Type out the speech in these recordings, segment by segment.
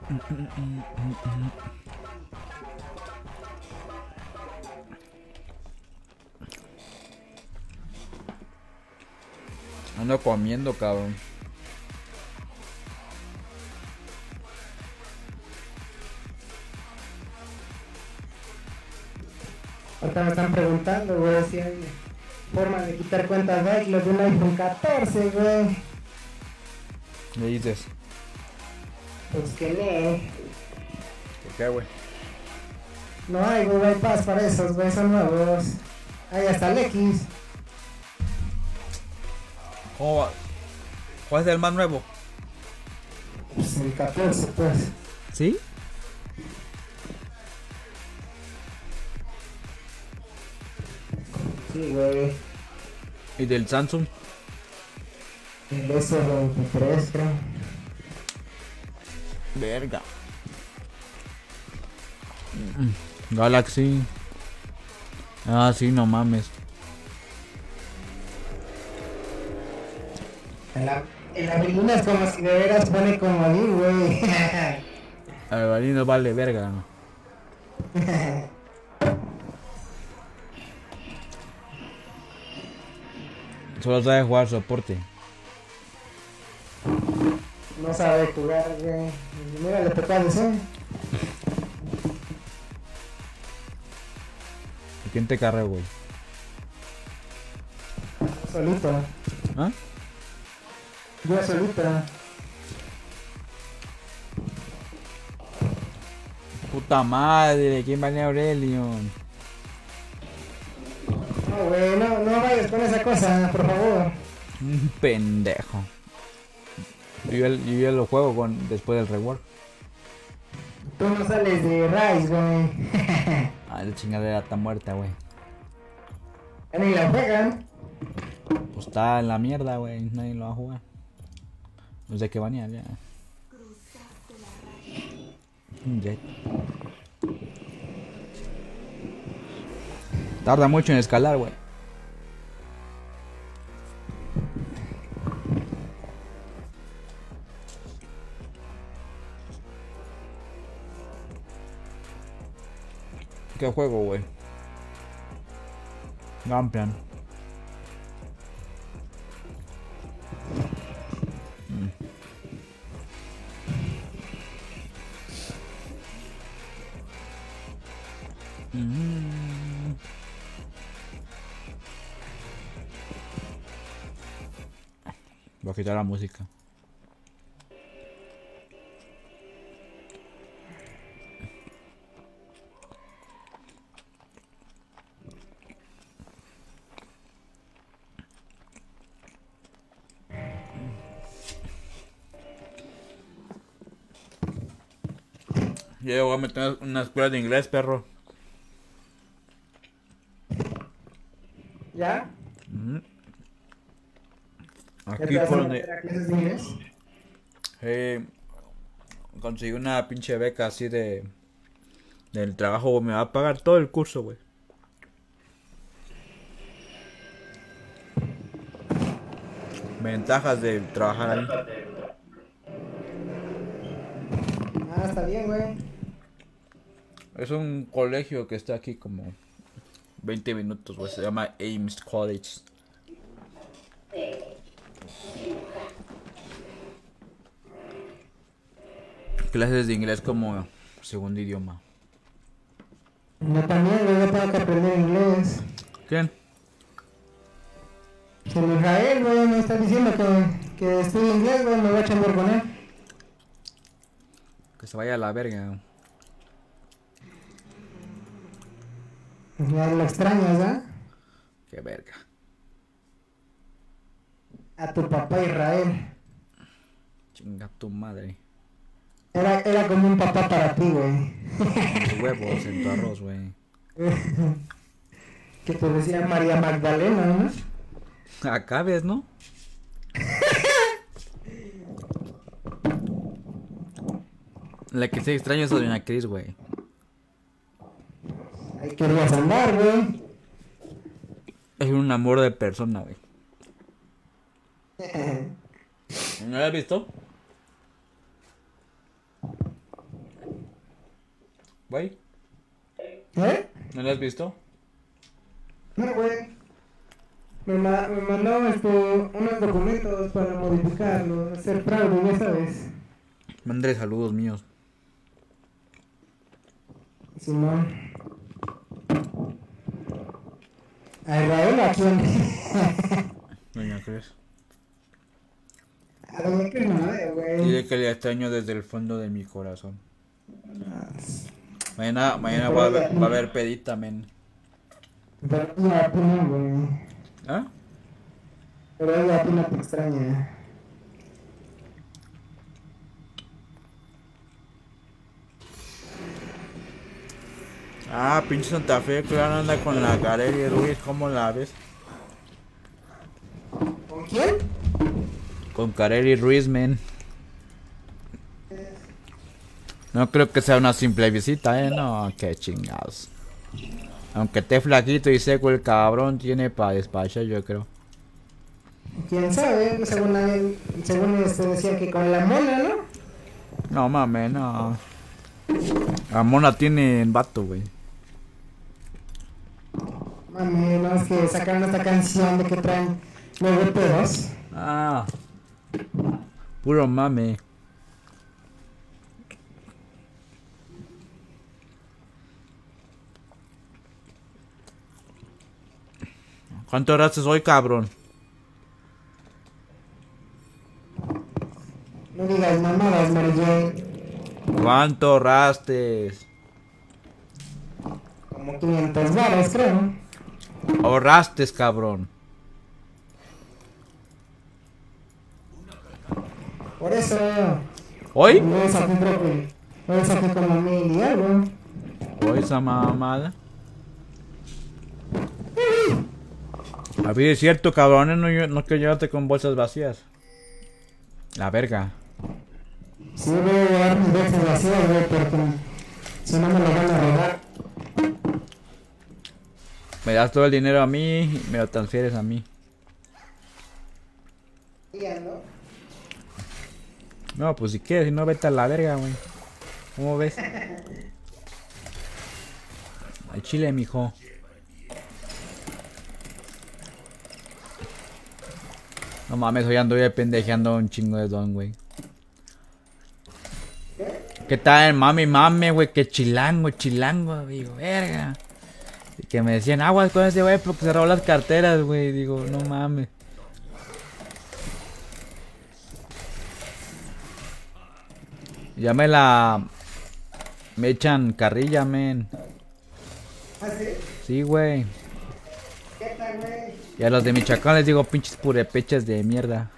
Ando comiendo, cabrón. Ahorita me están preguntando, güey, si hay forma de quitar cuentas de iCloud de un iPhone 14, güey. ¿Qué dices? Pues que lee. ¿Por qué, güey? No hay Google Pass para esos, güey, son nuevos. Hay hasta el X. ¿Cómo va? ¿Cuál es el más nuevo? Pues el 14, pues. ¿Sí? Sí, güey. ¿Y del Samsung? El S23, creo. Verga. Galaxy. Ah, sí, no mames. En la brillina es como si de veras pone comodín, güey. El balín vale verga. Solo sabe jugar soporte. No sabe jugar, güey. Mira, le tocó a DC. ¿Y quién te carga, güey? Solito. ¿Ah? Yo solito. Puta madre, ¿quién banea a Aurelion? No, güey, no vayas con esa cosa, por favor. Un pendejo. Yo ya lo juego después del rework. Tú no sales de Rise, güey. Ah, la chingadera está muerta, güey. Ya ni la juegan. Pues está en la mierda, güey. Nadie lo va a jugar. No sé qué banear ya. Jet. Tarda mucho en escalar, güey. ¿Qué juego, güey? Gampian. Voy a quitar la música. Yo voy a meter una escuela de inglés, perro. ¿Ya? Aquí ¿Ya te vas a por meter donde a clases de inglés? conseguí una pinche beca así del trabajo, me va a pagar todo el curso, güey. Ventajas de trabajar ahí. Ah, está bien, güey. Es un colegio que está aquí como 20 minutos, güey. Se llama Ames College. Clases de inglés como segundo idioma. Yo también, güey, yo tengo que aprender inglés. ¿Quién? El Israel, güey, me está diciendo que estudie inglés, güey, me voy a chambear con él. Que se vaya a la verga. Ya lo extrañas, ¿ah? Qué verga. A tu papá Israel. Chinga tu madre. Era como un papá para ti, güey. Los huevos en tu arroz, güey. Que te decía María Magdalena, ¿no? Acá ves, ¿no? La que sí extraño es a Doña Cris, güey. Ahí querías andar, güey. Es un amor de persona, güey. ¿No la has visto? Güey, ¿Eh? ¿no lo has visto? No, güey. Me mandó unos documentos para modificarlo, hacer fraude, ya sabes. Mandé saludos míos. Simón. ¿A Israel a quién? Doña Cres. A Doña Cris no la veo, güey. Dile que le extraño desde el fondo de mi corazón. Ah, Mañana va a haber pedita, men. Pero ella a ti no, güey. ¿Ah? Pero ella a ti no te extraña. Ah, pinche Santa Fe, claro, anda con la Kareli Ruiz, ¿cómo la ves? ¿Con quién? Con Kareli Ruiz, men. No creo que sea una simple visita, no, qué chingados. Aunque esté flaquito y seco el cabrón, tiene para despachar, yo creo. ¿Quién sabe? Según decía que con la mona, ¿no? No mames, no. La mona tiene vato, güey. Mami, no, es que sacaron esta canción de que traen nueve pedos. Ah. Puro mame. ¿Cuánto rastes hoy, cabrón? No digas mamadas, Mary Jane. ¿Cuánto rastes? Como 500 varos, creo. Ahorrastes, cabrón. Por eso. ¿Hoy? Hoy saqué como 1000 y algo. Hoy esa mamada. A ver, es cierto, cabrones, no quiero llevarte con bolsas vacías. La verga. Sí, voy a llevar mis bolsas vacías, güey, porque si no me lo van a robar. Me das todo el dinero a mí y me lo transfieres a mí. Ya, ¿no? No, pues si quieres, si no, vete a la verga, güey. ¿Cómo ves? Al chile, mijo. No mames, hoy ando ya pendejeando un chingo de don, güey. ¿Qué tal? Mame, güey, que chilango, digo, verga. Y que me decían, aguas con ese güey porque se robó las carteras, güey. Digo, no mames. Ya me echan carrilla, men. ¿Ah, sí? Sí, güey. ¿Qué tal, güey? Y a los de Michoacán les digo pinches purepechas de mierda.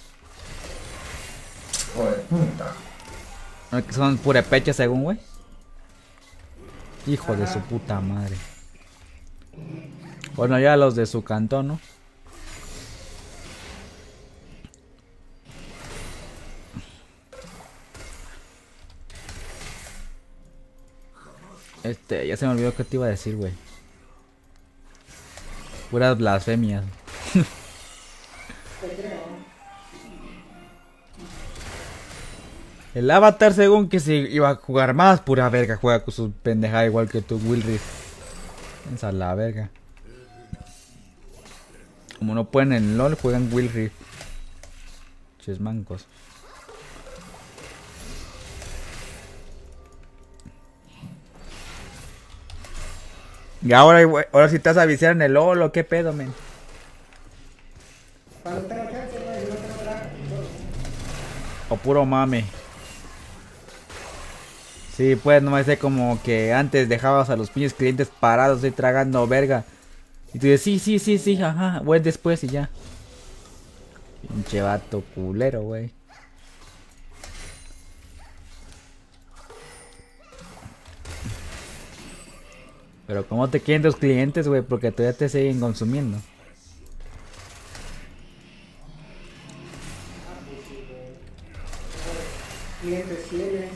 Joder, puta. ¿No que son purepechas según, güey? Hijo de su puta madre. Bueno, ya los de su cantón, ¿no? Ya se me olvidó qué te iba a decir, güey. Puras blasfemias. El Avatar, según que se iba a jugar más, pura verga, juega con sus pendejadas igual que tu Will Reef. Esa es la verga. Como no pueden en LOL, juegan Will Reef. Chesmancos. Y ahora si estás a viciar en el LOL, ¿o qué pedo, men? Cuando tengo chance, güey, si no tengo trabajo. O puro mame. Sí, pues no me sé como que antes dejabas a los pinches clientes parados ahí tragando verga. Y tú dices, sí, ajá, voy después y ya. Pinche vato culero, güey. Pero ¿cómo te quieren los clientes, güey? Porque todavía te siguen consumiendo. Clientes.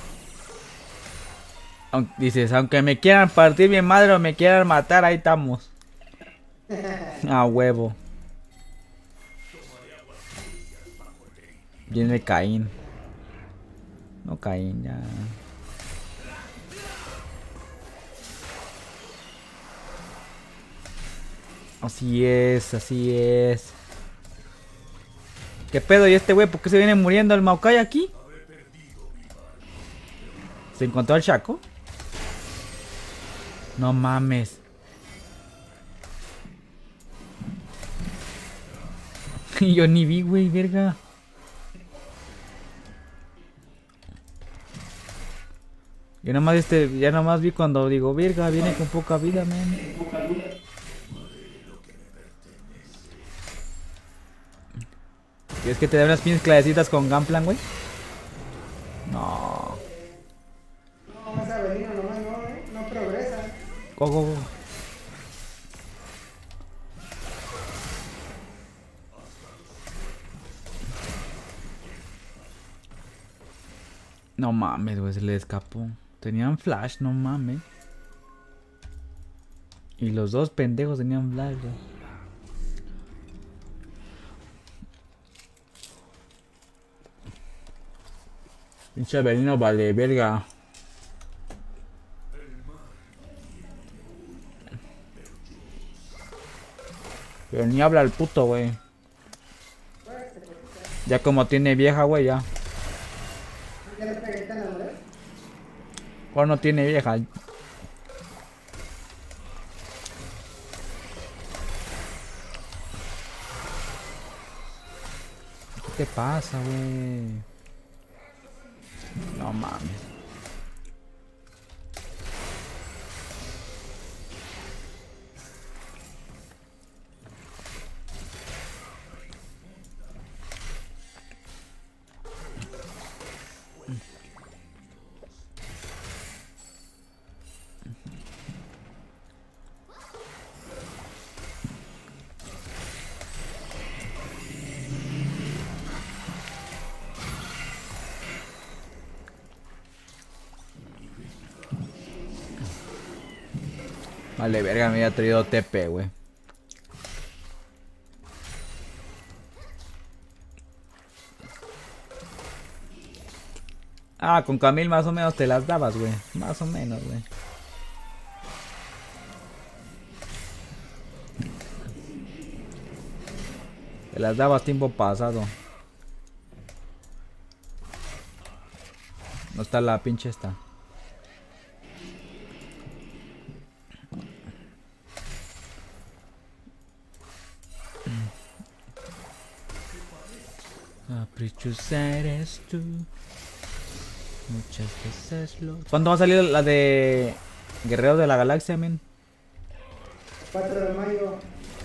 Dices, aunque me quieran partir mi madre o me quieran matar, ahí estamos. A huevo. Viene Caín. No, Caín, ya. Así es, así es. ¿Qué pedo? ¿Y este güey por qué se viene muriendo el Maokai aquí? ¿Se encontró al Shaco? No mames. Y yo ni vi, güey, verga. Yo nomás ya nomás vi cuando digo, verga, viene con poca vida, man. ¿Quieres que te dé unas pinches clasecitas con Gunplan, güey? No. No, esa Avelino nomás no progresa. Go, go, go. No mames, güey, se le escapó. Tenían flash, no mames. Y los dos pendejos tenían flash, güey. Pinche Avelino vale verga. Pero ni habla el puto, güey. Ya como tiene vieja, güey, ya. ¿Ya le pegué tan a la vez? O no tiene vieja. ¿Qué te pasa, güey? No mames. Vale, verga, me había traído TP, güey. Ah, con Camille más o menos te las dabas, güey. Más o menos, güey. Te las dabas tiempo pasado. No está la pinche esta. Caprichosa eres tú. Muchas veces lo... ¿Cuándo va a salir la de Guerrero de la Galaxia, men? 4 de mayo.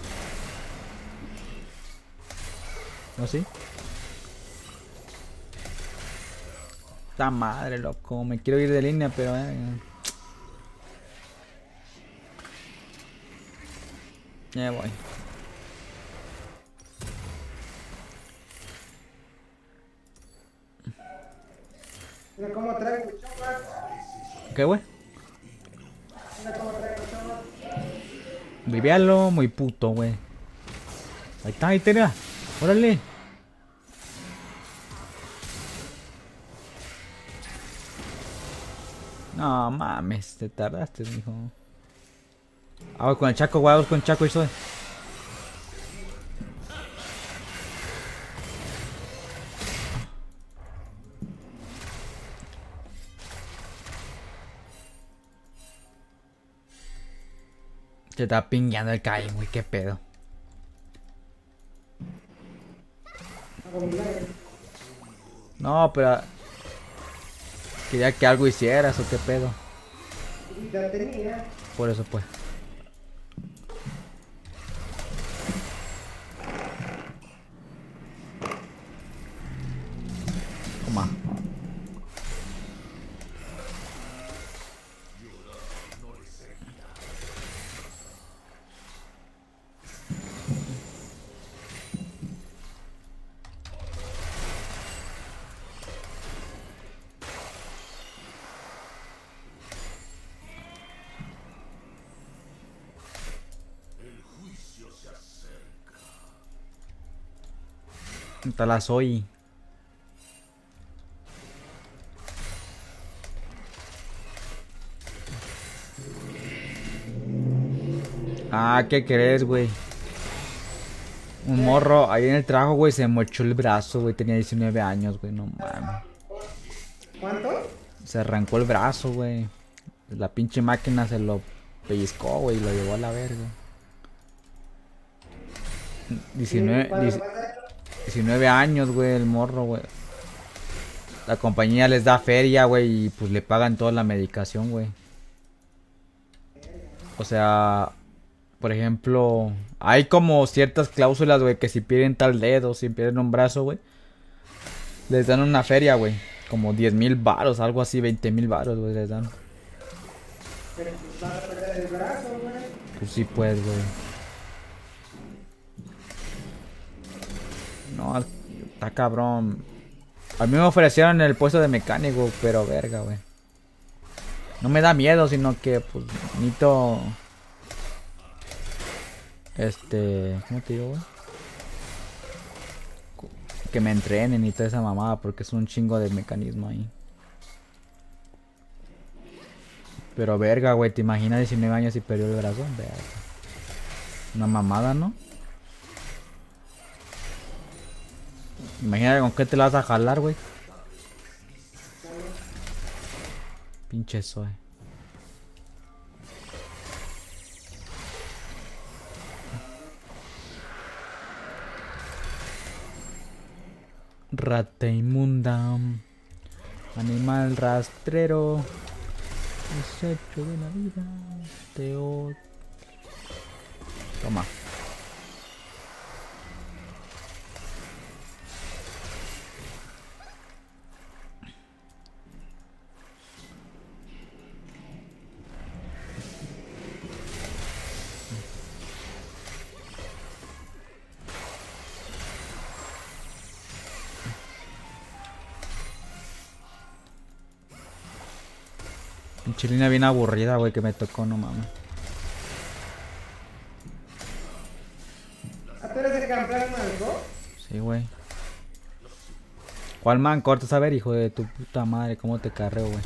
¿No sí? ¡Ta madre, loco! Me quiero ir de línea, pero... Ya voy. Mira cómo traigo chopas. ¿Qué, güey? Mira cómo traigo chopas. Vivialo muy puto, güey. Ahí está, ahí tenés. Órale. No mames, te tardaste, mijo. Vamos con el Chaco, güey, vamos con el Chaco y soy. Te está pingueando el Caim, güey, qué pedo. No, pero... Quería que algo hicieras o qué pedo. Ya tenía. Por eso pues. Toma. Está la soy. Ah, ¿qué crees, güey? Un morro ahí en el trabajo, güey, se mochó el brazo, güey. Tenía 19 años, güey, no mames. ¿Cuánto? Se arrancó el brazo, güey. La pinche máquina se lo pellizcó, güey, y lo llevó a la verga. Sí, 19, cuando 19 años, güey, el morro, güey. La compañía les da feria, güey, y pues le pagan toda la medicación, güey. O sea, por ejemplo, hay como ciertas cláusulas, güey, que si pierden tal dedo, si pierden un brazo, güey, les dan una feria, güey. Como 10,000 varos, algo así, 20,000 varos, güey, les dan. pero pues vas a perder el brazo, güey. Pues sí, pues, güey. No, está cabrón. A mí me ofrecieron el puesto de mecánico, pero verga, güey. No me da miedo, sino que, pues, necesito... ¿Cómo te digo, güey? Que me entrenen y toda esa mamada, porque es un chingo de mecanismo ahí. Pero verga, güey, ¿te imaginas 19 años y perdió el brazo? Verga. Una mamada, ¿no? Imagínate con qué te la vas a jalar, güey. Pinche soy. Rata inmunda. Animal rastrero. Desecho de la vida. Toma. Pinche línea bien aburrida, güey, que me tocó, no mames. ¿Ah, tú eres el campeón, Marco? Sí, güey. ¿Cuál man? Cortas a ver, hijo de tu puta madre, cómo te carreo, güey.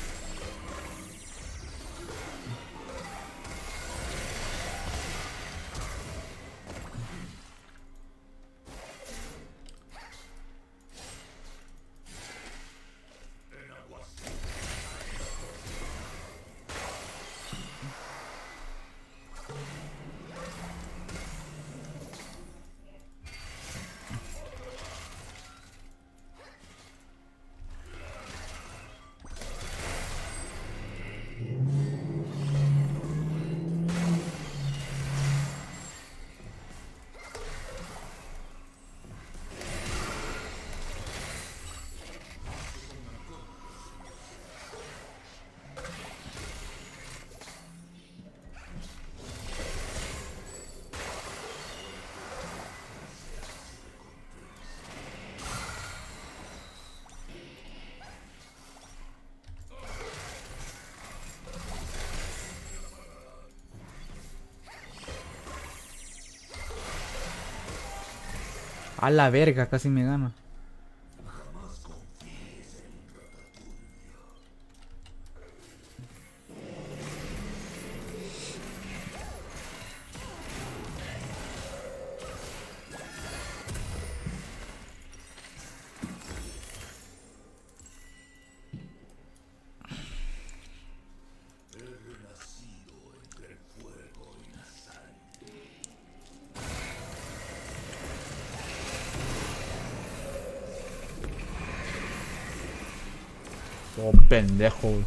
A la verga, casi me gana. Oh, pendejo, güey.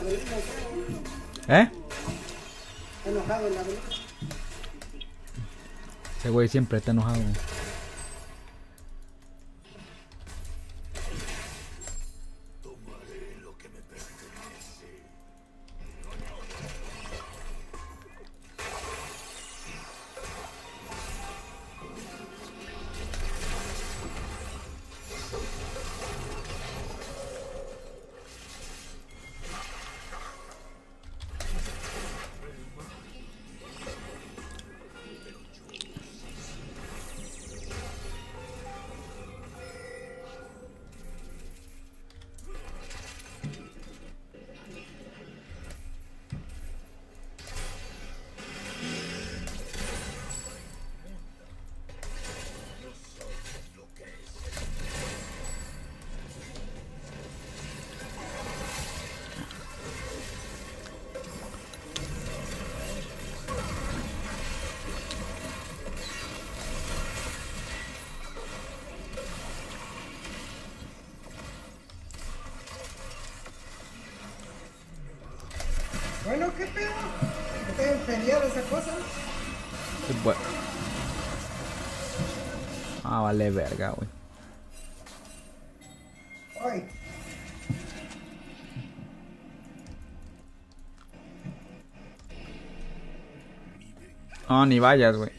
Avelino, ¿Eh? está enojado el Avelino. Ese güey siempre está enojado. Bueno, ¿qué pedo? ¿Está inferior esa cosa? Bueno. Ah, vale verga, güey. Ay. No, ni vayas, güey.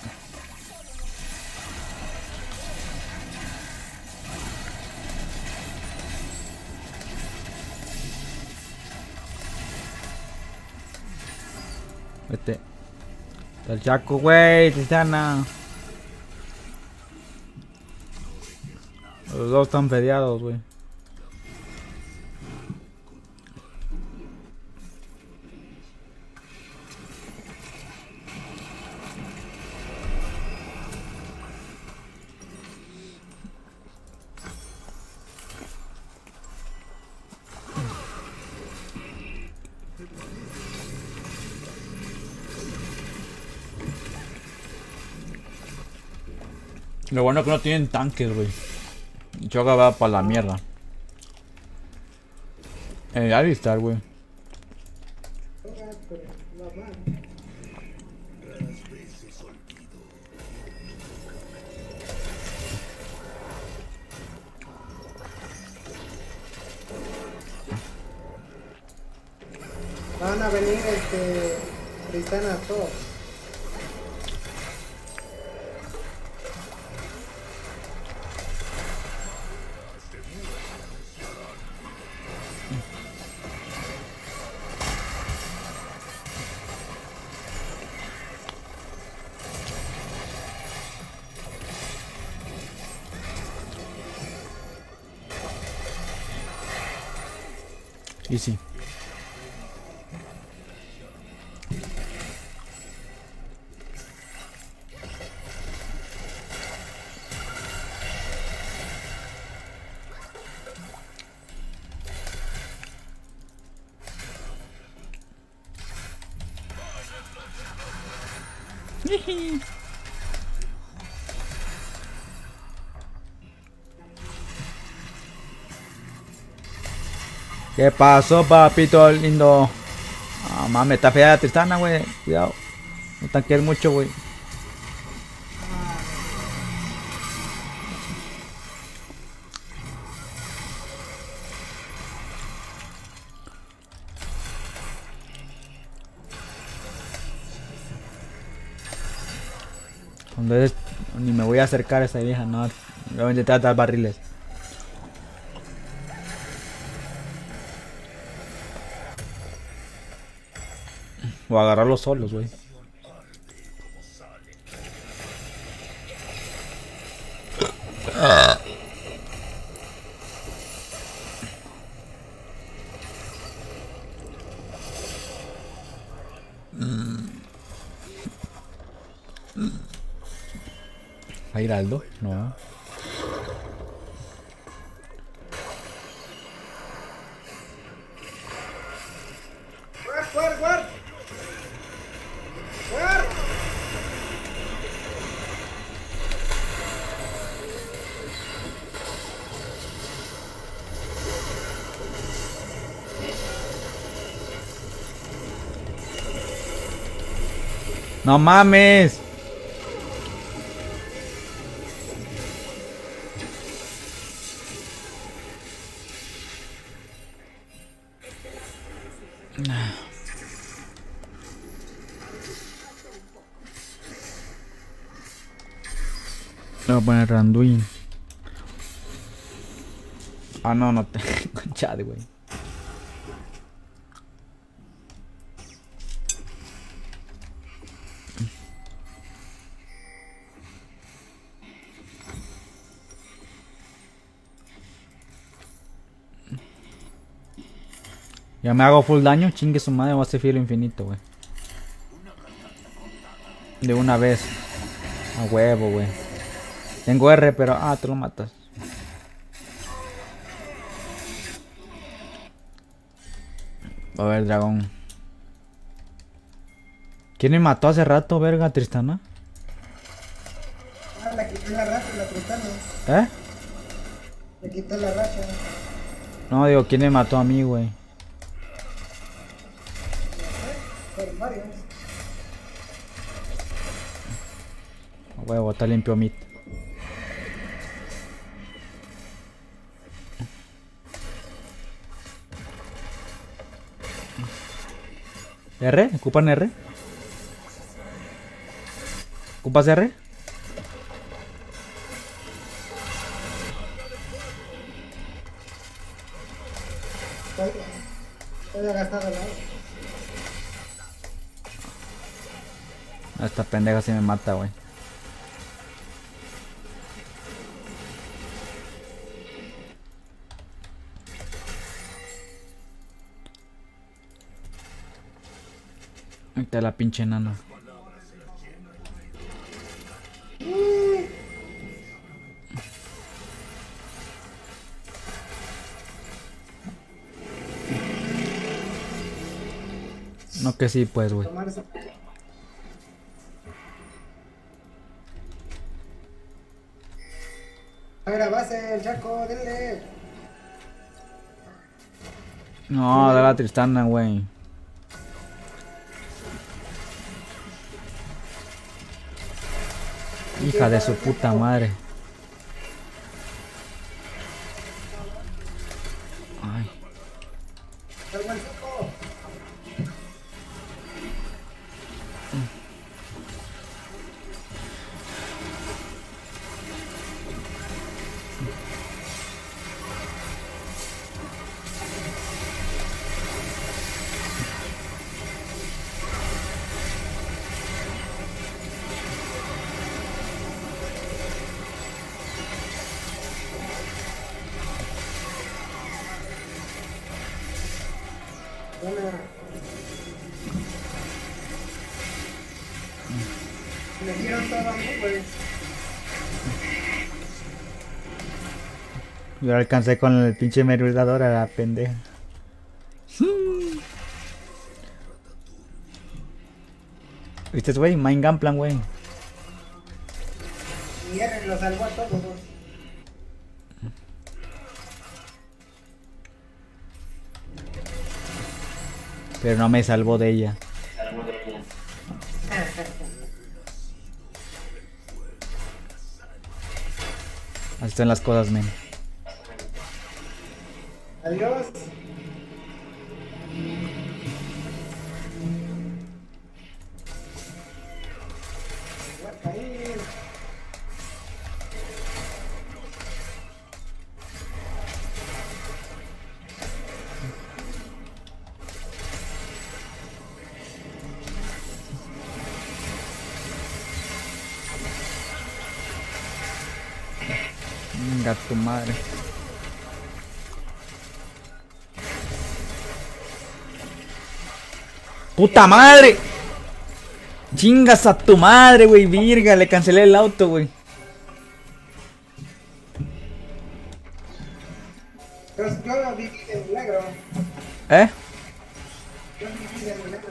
Vete. Está el Chaco, güey, Tristana. Los dos están feriados, güey. Lo bueno es que no tienen tanques, güey. Choga va para la mierda. Alistar, güey. Van a venir Tristana todos. Y sí. ¿Qué pasó, papito lindo? Ah, mames, está fea la Tristana, güey. Cuidado. No tanquees mucho, güey. Entonces, ni me voy a acercar a esa vieja, no. Voy a intentar dar barriles. O agarrarlos solos, güey. ¿Va a ir Aldo? No. ¡Guard! No mames. Le voy a poner Randuin. Ah, no, no te. Concha de güey. Ya me hago full daño, chingue su madre, va a ser filo infinito, güey. De una vez. A huevo, güey. Tengo R, pero... Ah, te lo matas. A ver, dragón. ¿Quién me mató hace rato, verga, Tristana? Ah, la quitó la racha, la Tristana. ¿Eh? Le quitó la racha. No, digo, ¿quién me mató a mí, güey? Fueron varios. A huevo, está limpio mid. ¿R? ¿Ocupan R? ¿Ocupas R? Estoy agastado la. Esta pendeja sí me mata, güey. Ahí está la pinche enana. No que sí, pues, güey. A ver, a base, el Chaco, denle. No, da la Tristana, güey. Hija de su puta madre. Ay. Salgo el Chaco. Buena. Me dieron todo a mí, pues. Yo alcancé con el pinche merodeador a la pendeja. ¿Viste, güey? Mind Gunplan, güey. Y R lo salvó a todos. Pero no me salvó de ella. Así están las cosas, men. Adiós. Voy a caer. Venga, tu madre. ¡Puta madre! Chingas a tu madre, güey, virga. Le cancelé el auto, güey. Yo viví de milagro. ¿Eh? Yo viví de milagro.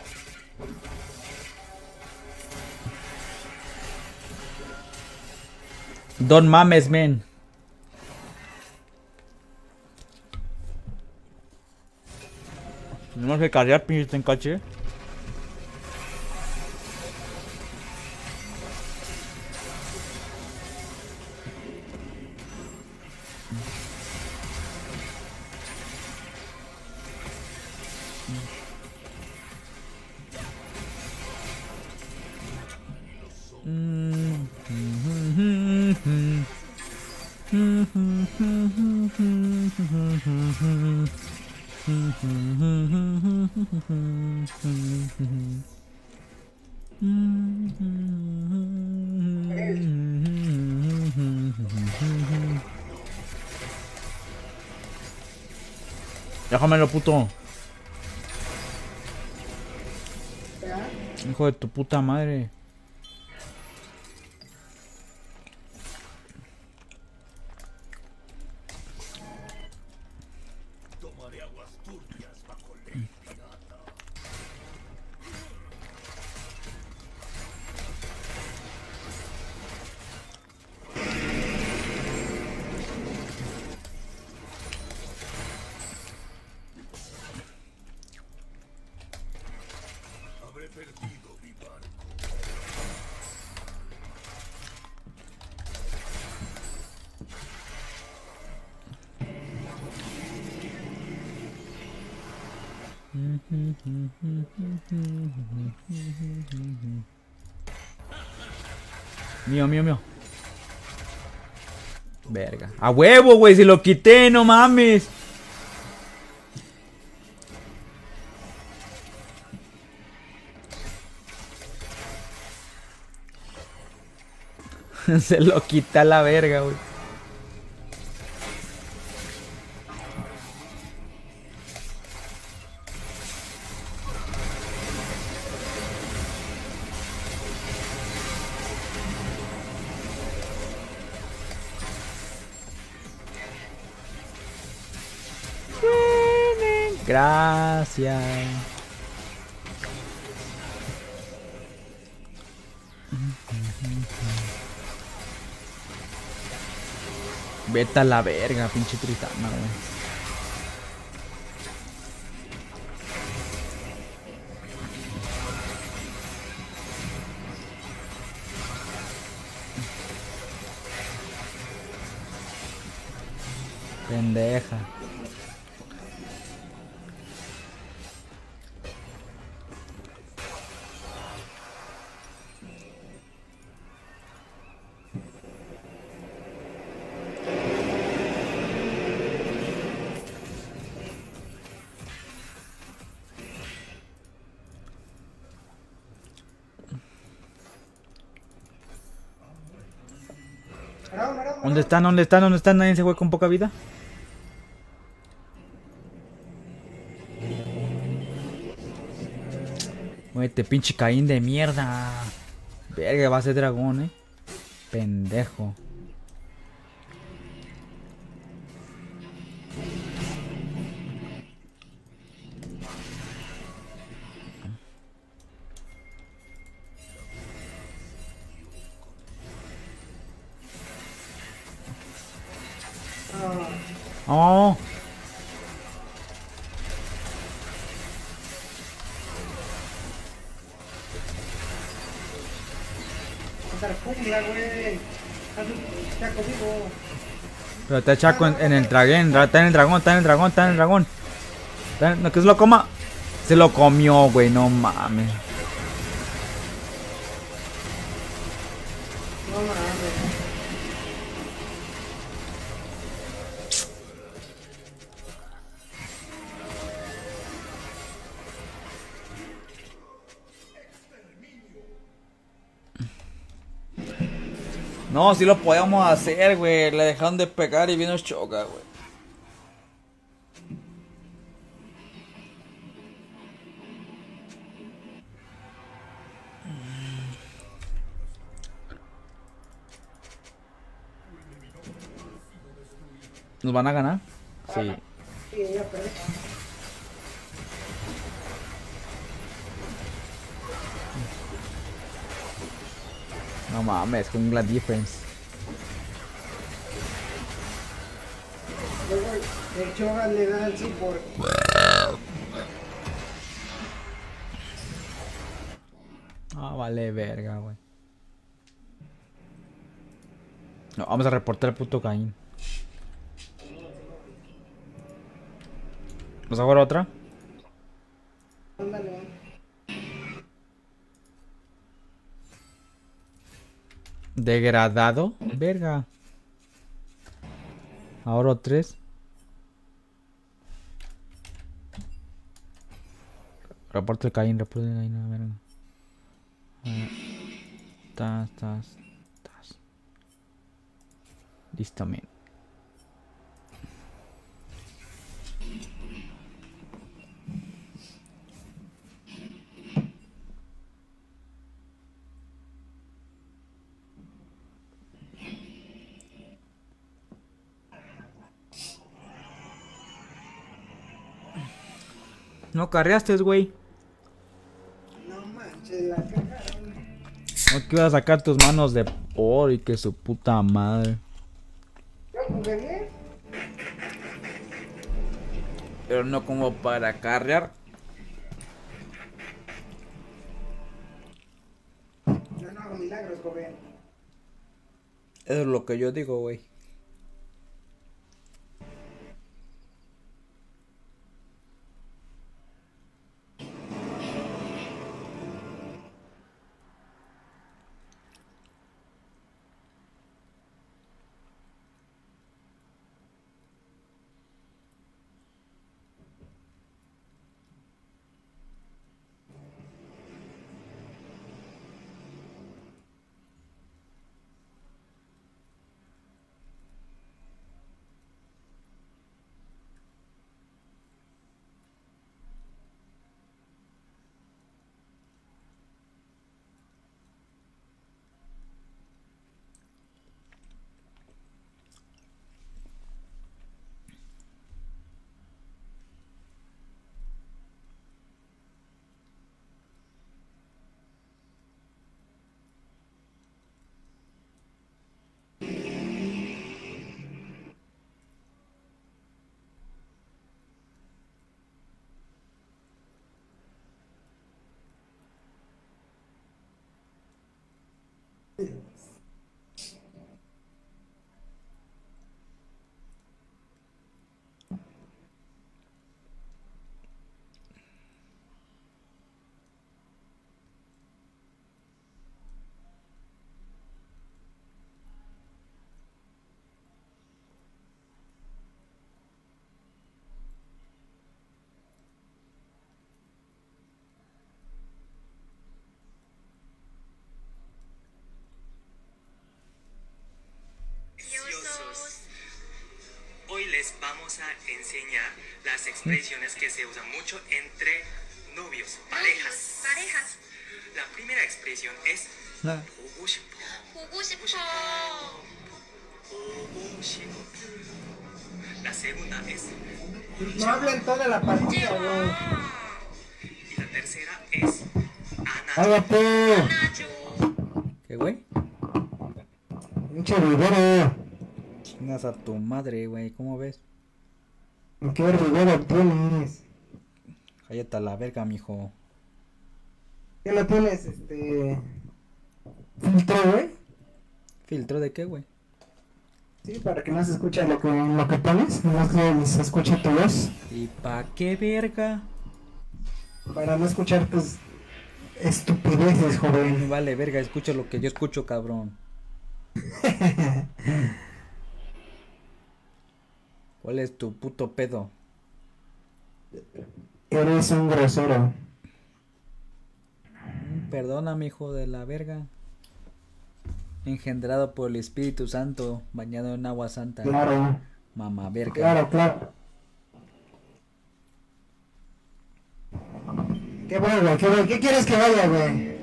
Don mames, men. Tenemos que cargar, pinche en caché. Déjamelo, puto. ¿Ya? Hijo de tu puta madre. Mío, mío, mío. Verga. A huevo, güey. Si lo quité, no mames. Se lo quita la verga, güey. Gracias. Vete a la verga, pinche Tritana, güey. Pendeja. ¿Dónde están? ¿Dónde están? ¿Dónde están? ¿Nadie se fue con poca vida? Muévete, pinche Caín de mierda. Verga, va a ser dragón, pendejo. Oh. Pero está Chaco en el dragón, está en el dragón, está en el dragón, está en el dragón. No, que se lo coma. Se lo comió, güey, no mames. No mames. No, sí lo podíamos hacer, güey. Le dejaron de pegar y vino choca, güey. ¿Nos van a ganar? Sí. Sí, ya perdí. No mames, con la difference. Luego el Choga le da el support. Ah, vale, verga, güey. No, vamos a reportar al puto Caín. ¿Vamos a jugar otra? Ándale. Degradado. Verga. Ahora 3. Reporte el Caín, reporte el Caín, a ver. Tas. Listo, men. No carreaste, güey. No manches, la cagaron. No que iba a sacar tus manos de oro y que su puta madre. Yo jugué bien. Pero no como para carrear. Yo no hago milagros, joven. Eso es lo que yo digo, güey. Hoy les vamos a enseñar las expresiones que se usan mucho entre novios, parejas. La primera expresión es 보고 싶어. La segunda es No hablen toda la partida, güey. y la tercera es ¡Cállate! ¿Qué, güey? Pinche Rivero. Chingas a tu madre, güey. ¿Cómo ves? ¿Qué Rivero tienes? Cállate a la verga, mijo. ¿Qué lo tienes, filtro, güey? ¿Filtro de qué, güey? Sí, para que no se escuche lo que pones, no que se escuche tu voz. ¿Y pa' qué verga? Para no escuchar tus estupideces, Me joven. vale verga, escucha lo que yo escucho, cabrón. ¿Cuál es tu puto pedo? Eres un grosero. Perdona, mijo de la verga. Engendrado por el Espíritu Santo, bañado en agua santa. Claro, Mamá verga. claro. ¿Qué bueno, güey? ¿Qué quieres que vaya, güey?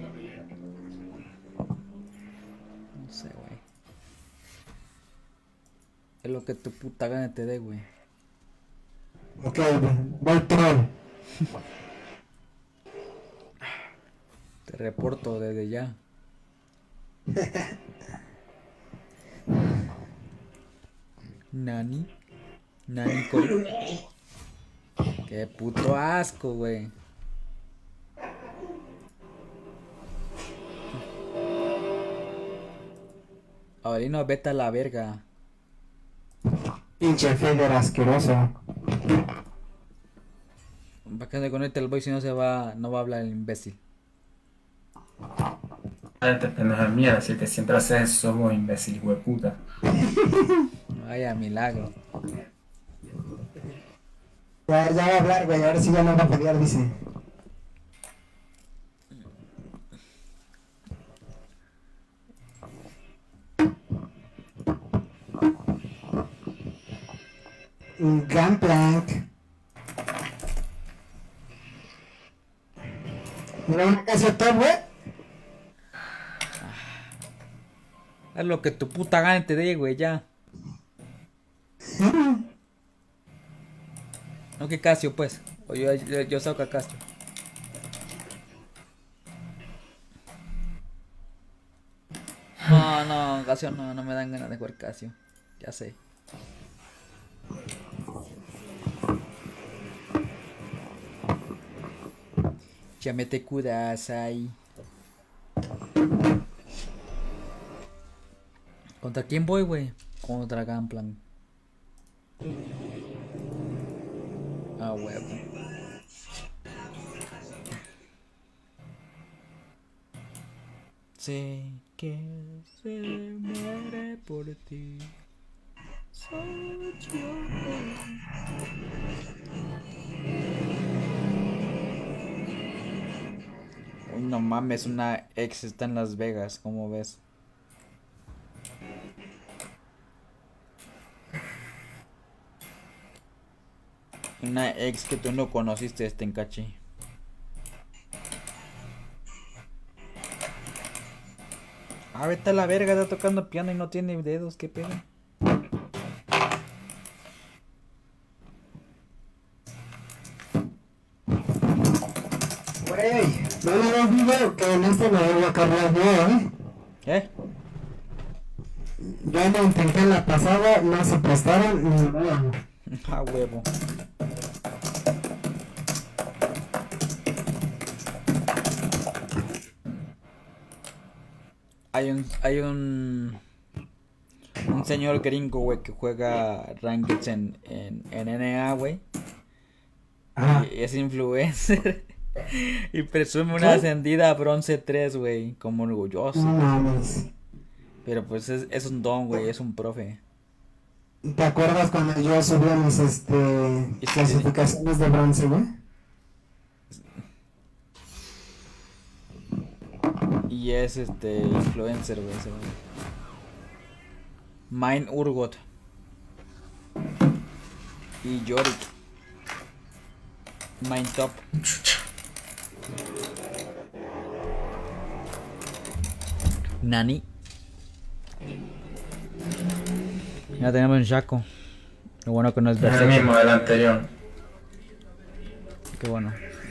No sé, güey. Es lo que tu puta gana te dé, güey. Ok, voy troll. Te reporto desde ya. Nani. Qué puto asco, güey. Aurelino, vete a la verga. Pinche Feder asqueroso. ¿Para qué se conecta el boy si no no va a hablar el imbécil? Te pendeja mierda, si que siempre haces eso, somos imbéciles, hueputa. Vaya milagro. Ya va a hablar, güey, ahora sí ya no va a pelear, dice. Gunplank. Mira una casa top, güey. Haz lo que tu puta gana te dé, güey, ya. No que Casio, pues. O yo saco a Casio. No, Casio no me dan ganas de jugar Casio. Ya sé. Llámete Kudasai. ¿Contra quién voy, güey? Contra Gunplank. Ah, huevo. Sé que se muere por ti. Soy yo. Uy, no mames, una ex está en Las Vegas, ¿cómo ves? Una ex que tú no conociste, Tenkachi. Ah, vete a la verga, está tocando piano y no tiene dedos, qué pedo. Güey, no le das video que en este me voy a cargar yo, ¿Eh? Ya lo intenté en la pasada, no se prestaron ni nada. Ah, huevo. Hay un señor gringo, güey, que juega Rankeds en NA, güey. Y es influencer. Y presume una ascendida a bronce 3, güey. Como orgulloso. No mames. Pero pues es un don, güey, es un profe. ¿Te acuerdas cuando yo subía mis clasificaciones de bronce, güey? Y es influencer, güey, ese güey. Mine Urgot. Y Yorick. Mine Top. Nani. Ya tenemos un Shaco. Lo bueno que no es El Berserker. mismo del anterior. Qué bueno.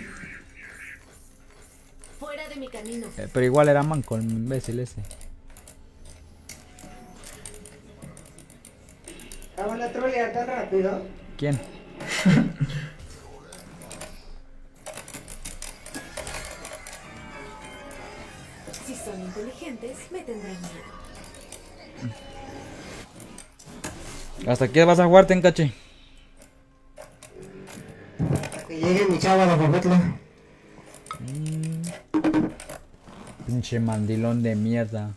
Fuera de mi camino. Pero igual era manco el imbécil ese. ¿Hago la trolea tan rápido? ¿Quién? Si son inteligentes, me tendrán miedo. ¿Hasta qué vas a jugar, Tenkachi? Que llegue mi chava de Bogotá. Pinche mandilón de mierda.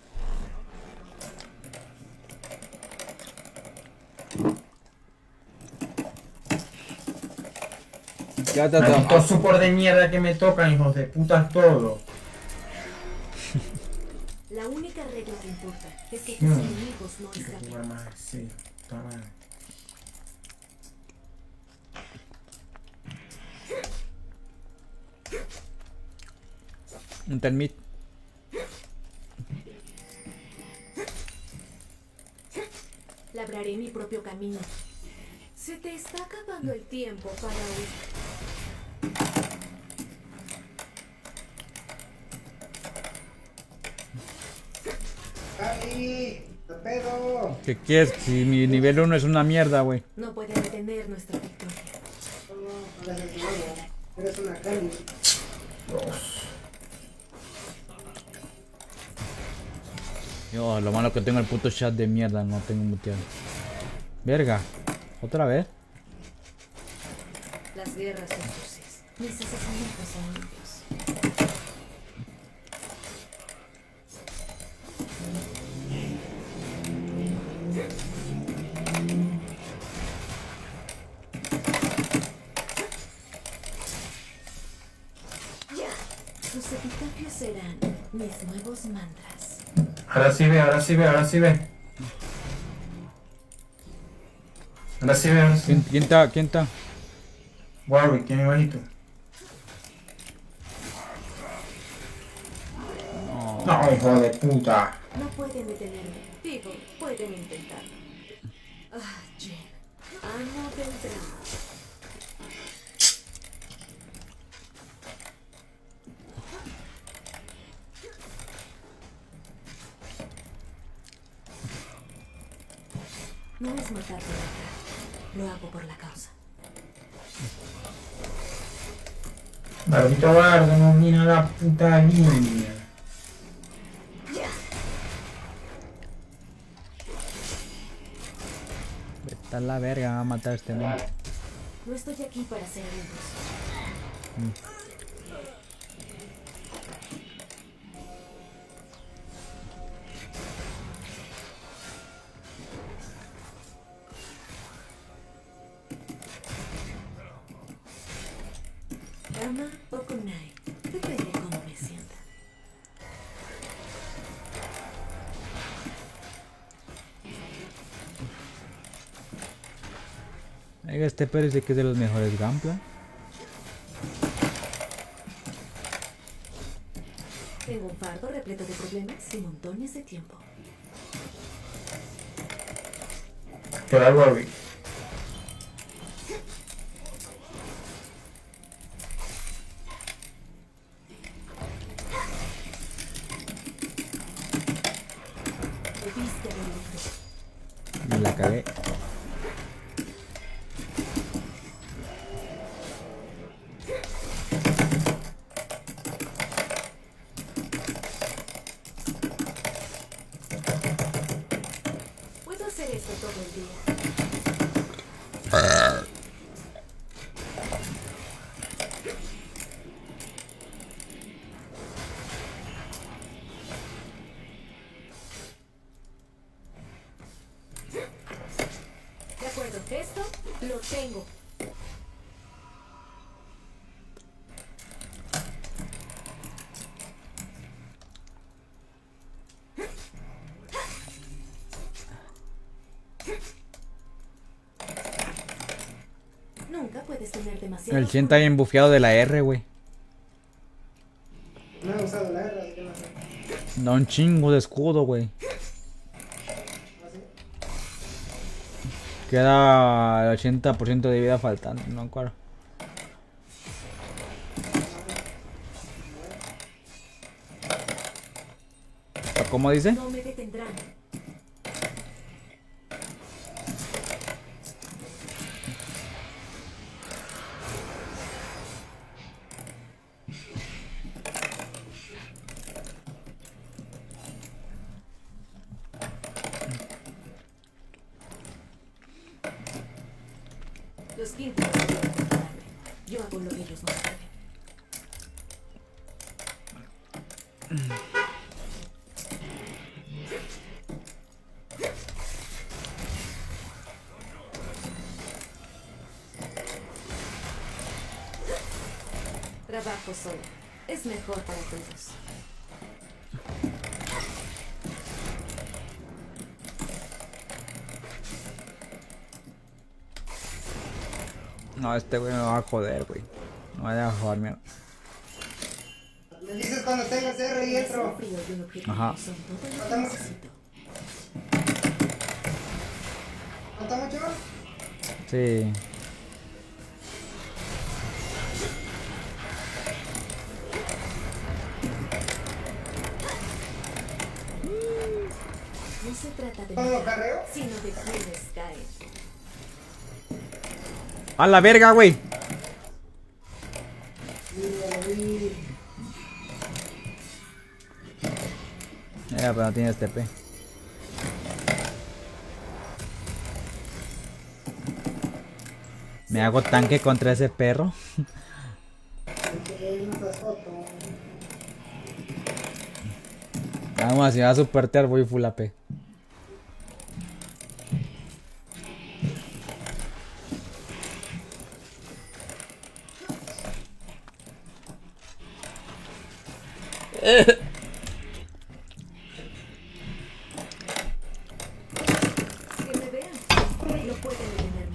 Ya te Malditos supor de mierda que me tocan, hijos de putas todo. La única regla que importa es que tus enemigos no Quiero escapen. jugar más, sí, está mal. Un termit. Labraré mi propio camino. Se te está acabando el tiempo para huir. ¡Ay! ¡Qué pedo! ¿Qué quieres? Si mi nivel 1 es una mierda, güey. No puede detener nuestra victoria. No, eres nuevo. Eres una Cali. Yo, lo malo que tengo el puto chat de mierda, no tengo muteado. Verga. ¿Otra vez? Las guerras son sucias. Mis asesinatos son limpios. Ya. Sus epitafios serán mis nuevos mantras. Ahora sí ve, ahora sí ve, ahora sí ve. Ahora sí veo. ¿Quién está? ¿Quién está? Warwick, tiene bajito. No, hijo de puta. No pueden detenerme. Digo, pueden intentarlo. Ah, Jen. Amo del drama. No es matar por matar. Lo hago por la causa. Maldito bardo, no mira la puta línea. Vete a la verga, va a matar a este man. No estoy aquí para ser amigos. Rama o kunai. Depende cómo me sienta. Oiga, este parece que es de los mejores Gunpla. Tengo un fardo repleto de problemas y montones de tiempo. Por ahí Warwick. Debiste haberlo hecho. Me la cagué. Puedo hacer esto todo el día. De acuerdo, esto lo tengo. Nunca puedes tener demasiado. El 100 está bien bufeado de la R, güey. No he usado la R, yo no sé. Da un chingo de escudo, güey. ¿Así? Queda el 80% de vida faltando, no me acuerdo. ¿Cómo dice? No me detendrán. Los quintos no pueden controlarme. Yo hago lo que ellos no saben. Trabajo solo. Es mejor para todos. No, este güey me va a joder, güey. No me va a joderme. Me dices cuando tengas R y entro. Un frío y un objetivo Ajá. son todo lo que Matamos. necesito. ¿Falta mucho? Sí. No se trata de ¿Cómo matar, carreo? sino de quienes caen. ¡A la verga, güey! Pero no tiene este P. Me hago tanque contra ese perro. Vamos, si va a supertear voy full AP. Que me vean. No pueden detenerme.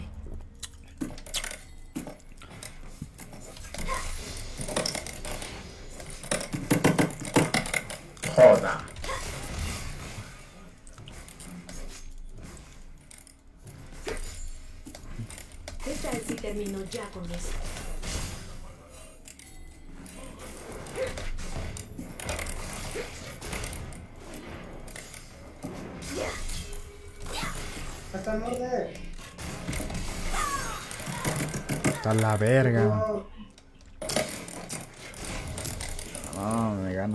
joda. ¿Qué tal si termino ya con esto? Hasta morder. Está la verga. No. No, me gana.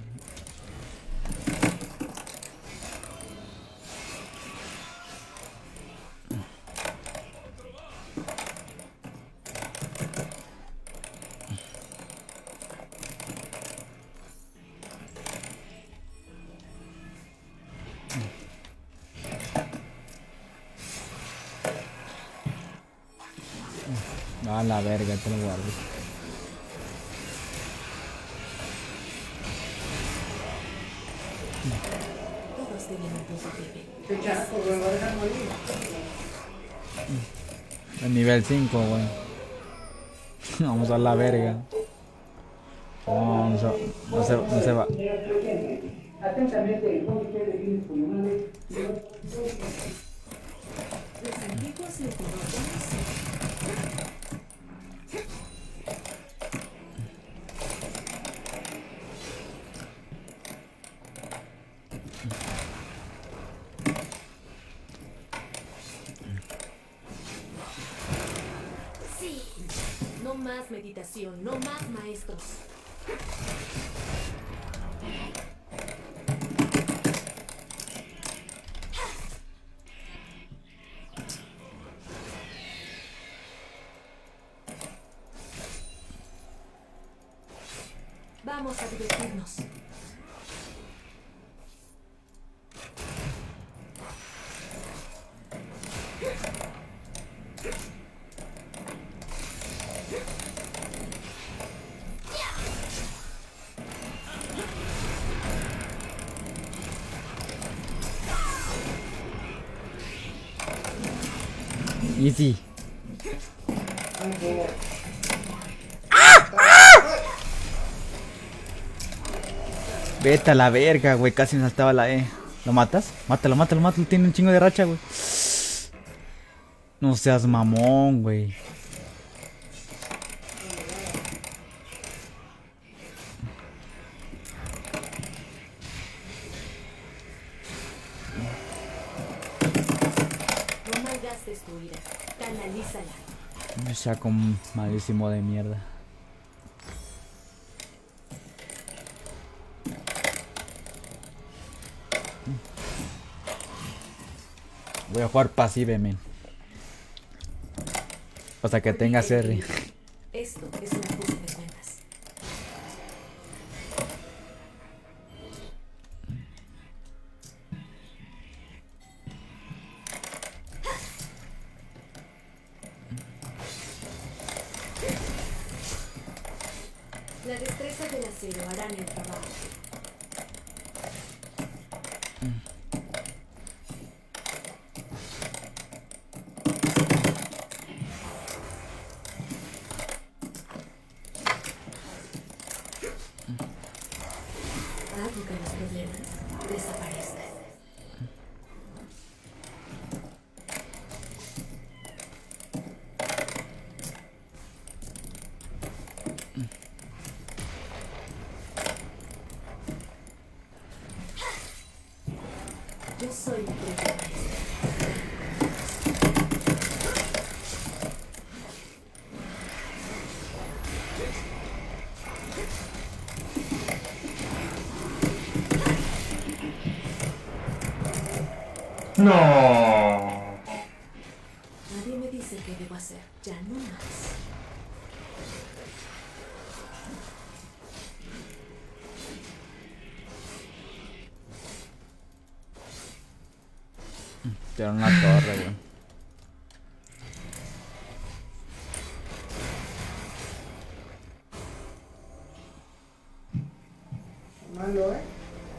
A la verga, te lo guardo. Todos tienen un punto débil. Qué chaco, güey, va a dejar morir. El nivel 5, güey. Vamos a la verga. Vamos a... No se va. Atentamente, ¿cómo quiere decir su nombre? Los antiguos locomotores. Sí. No más meditación, no más maestros. Vamos a divertirnos. Easy. Vete a la verga, güey. Casi me saltaba la E. ¿Lo matas? Mátalo, mátalo, mátalo. Tiene un chingo de racha, güey. No seas mamón, güey. No malgastes tu ira. Canalízala. Me saco malísimo de mierda. Voy a jugar pasive, men. Hasta que tenga Serri. Esto es un ajuste de cuentas. La destreza del acero harán el trabajo. Hago que los problemas desaparezcan. Yo soy mi propio maestro. No. Nadie me dice qué debo hacer. Ya no más. Tiene una torre, güey. Malo, ¿eh?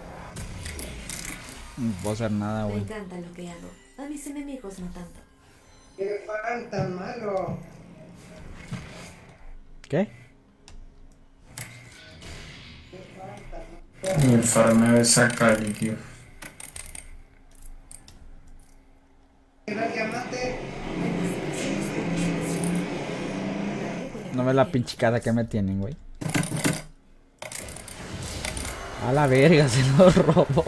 No puedo hacer nada, Me güey. encanta lo que hago. A mis enemigos no tanto. ¡Qué fan tan malo! ¿Qué? Y el farmeo de Sakali, tío. No ves la pinche casa que me tienen, güey. A la verga, se lo robó.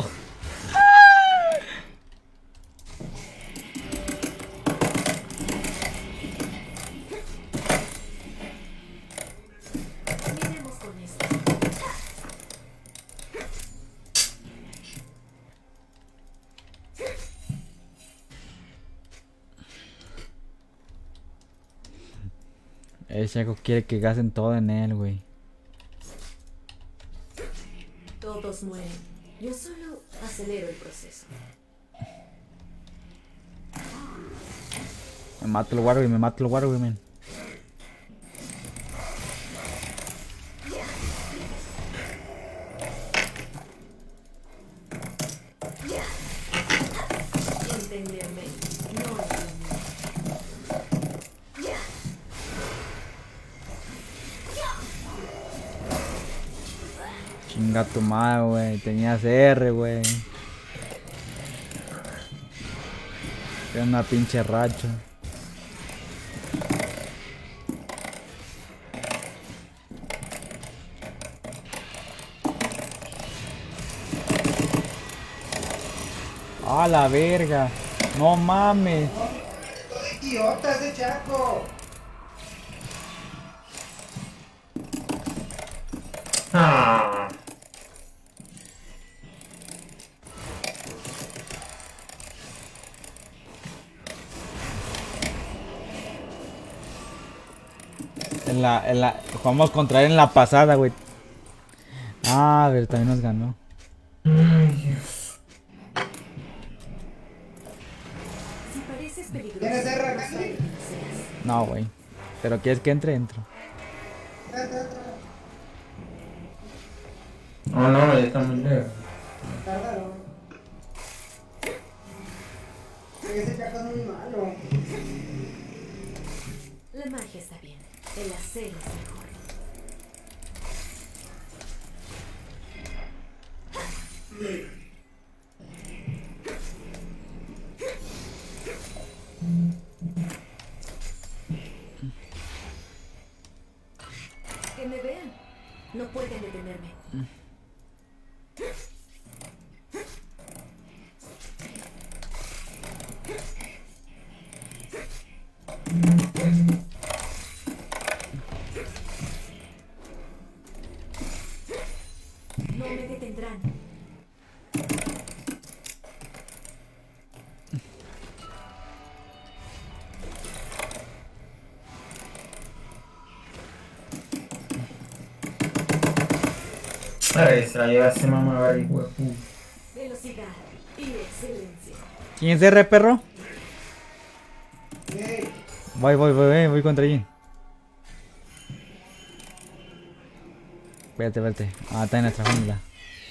Miremos con esto. El Shaco quiere que gasten todo en él, güey. Todos mueren. Yo solo acelero el proceso. Me mato el Warwick, me mato el Warwick, men. Entenderme. No entenderme. Chinga tu madre, güey. Tenías R, güey. Era una pinche racha. A la verga. No mames. ¡Idiota ese Chaco! Ah. Jugamos contra él en la pasada, güey. Ah, a ver, también nos ganó. Si pareces peligroso, ¿Tienes R, no soy Gandhi? quien seas. No, güey. Pero quieres que entre, entro. Oh no, ya está muy lejos. Tárdalo. Ese Chaco es muy malo. La magia está bien. El acero es mejor. Que me vean. No pueden detenerme. No me detendrán. Ay, se la lleva ese mamá, hijo de puta. Velocidad y excelencia. ¿Quién es R, perro? Ey, Voy contra Jin. Espérate. Ah, está en nuestra jungla.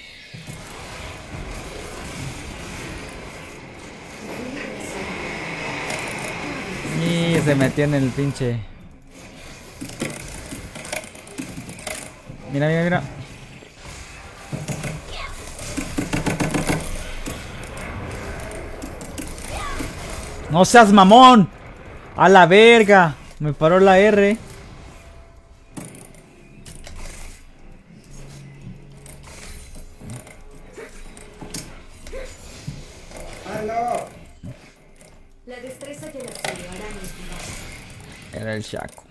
Y se metió en el pinche. Mira. No seas mamón. A la verga. Me paró la R. ¡Halo! La destreza y el acero harán el milagro. Era el Shaco.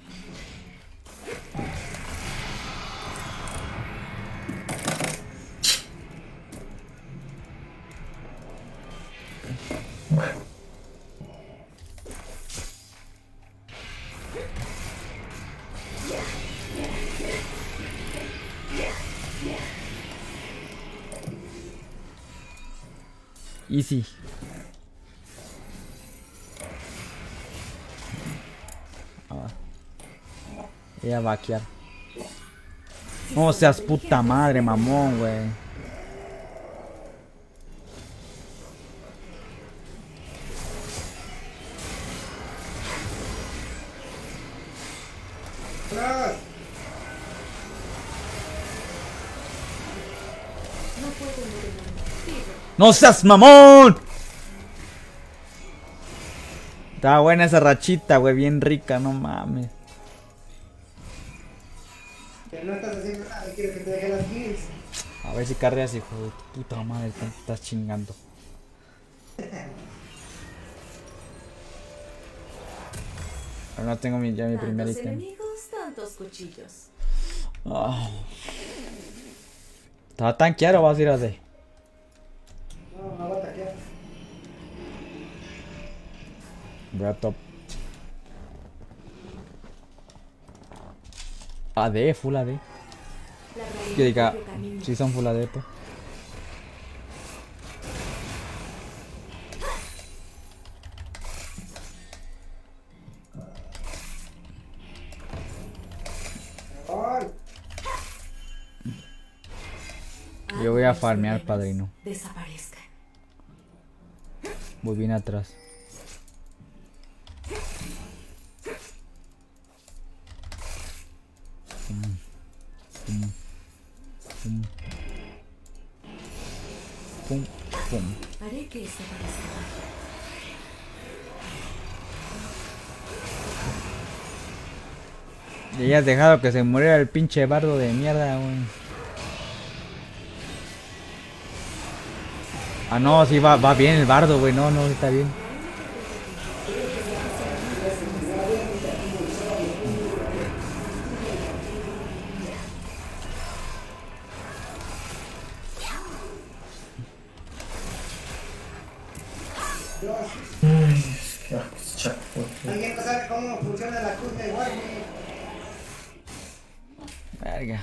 Easy. Voy a vaquear. No seas puta madre, mamón, güey. ¡Atrás! No pueden detenerme. Digo, ¡No seas mamón! Está buena esa rachita, güey, bien rica, no mames. Que no estás haciendo nada, quiero que te deje las kills. A ver si carreas, hijo de tu puta madre, te estás chingando. Ahora no tengo ya mi primer tantos ítem. enemigos, tantos cuchillos. Ah. ¿Te va a tanquear o vas a ir así? No, no va a ataquear. Voy a top. AD, full AD. La Que diga, realidad camino. si son full AD, pues. ¡Gol! Yo voy a Antes farmear, que padrino. desaparezcan. Voy bien atrás. Pum, pum. Haré que desaparezcan. Y ya has dejado que se muriera el pinche bardo de mierda, güey. Ah, no, sí va bien el bardo, güey. No, no, está bien. Qué asco ese chat, por ¿Alguien no sabe cómo funciona la curva de Warwick? Verga.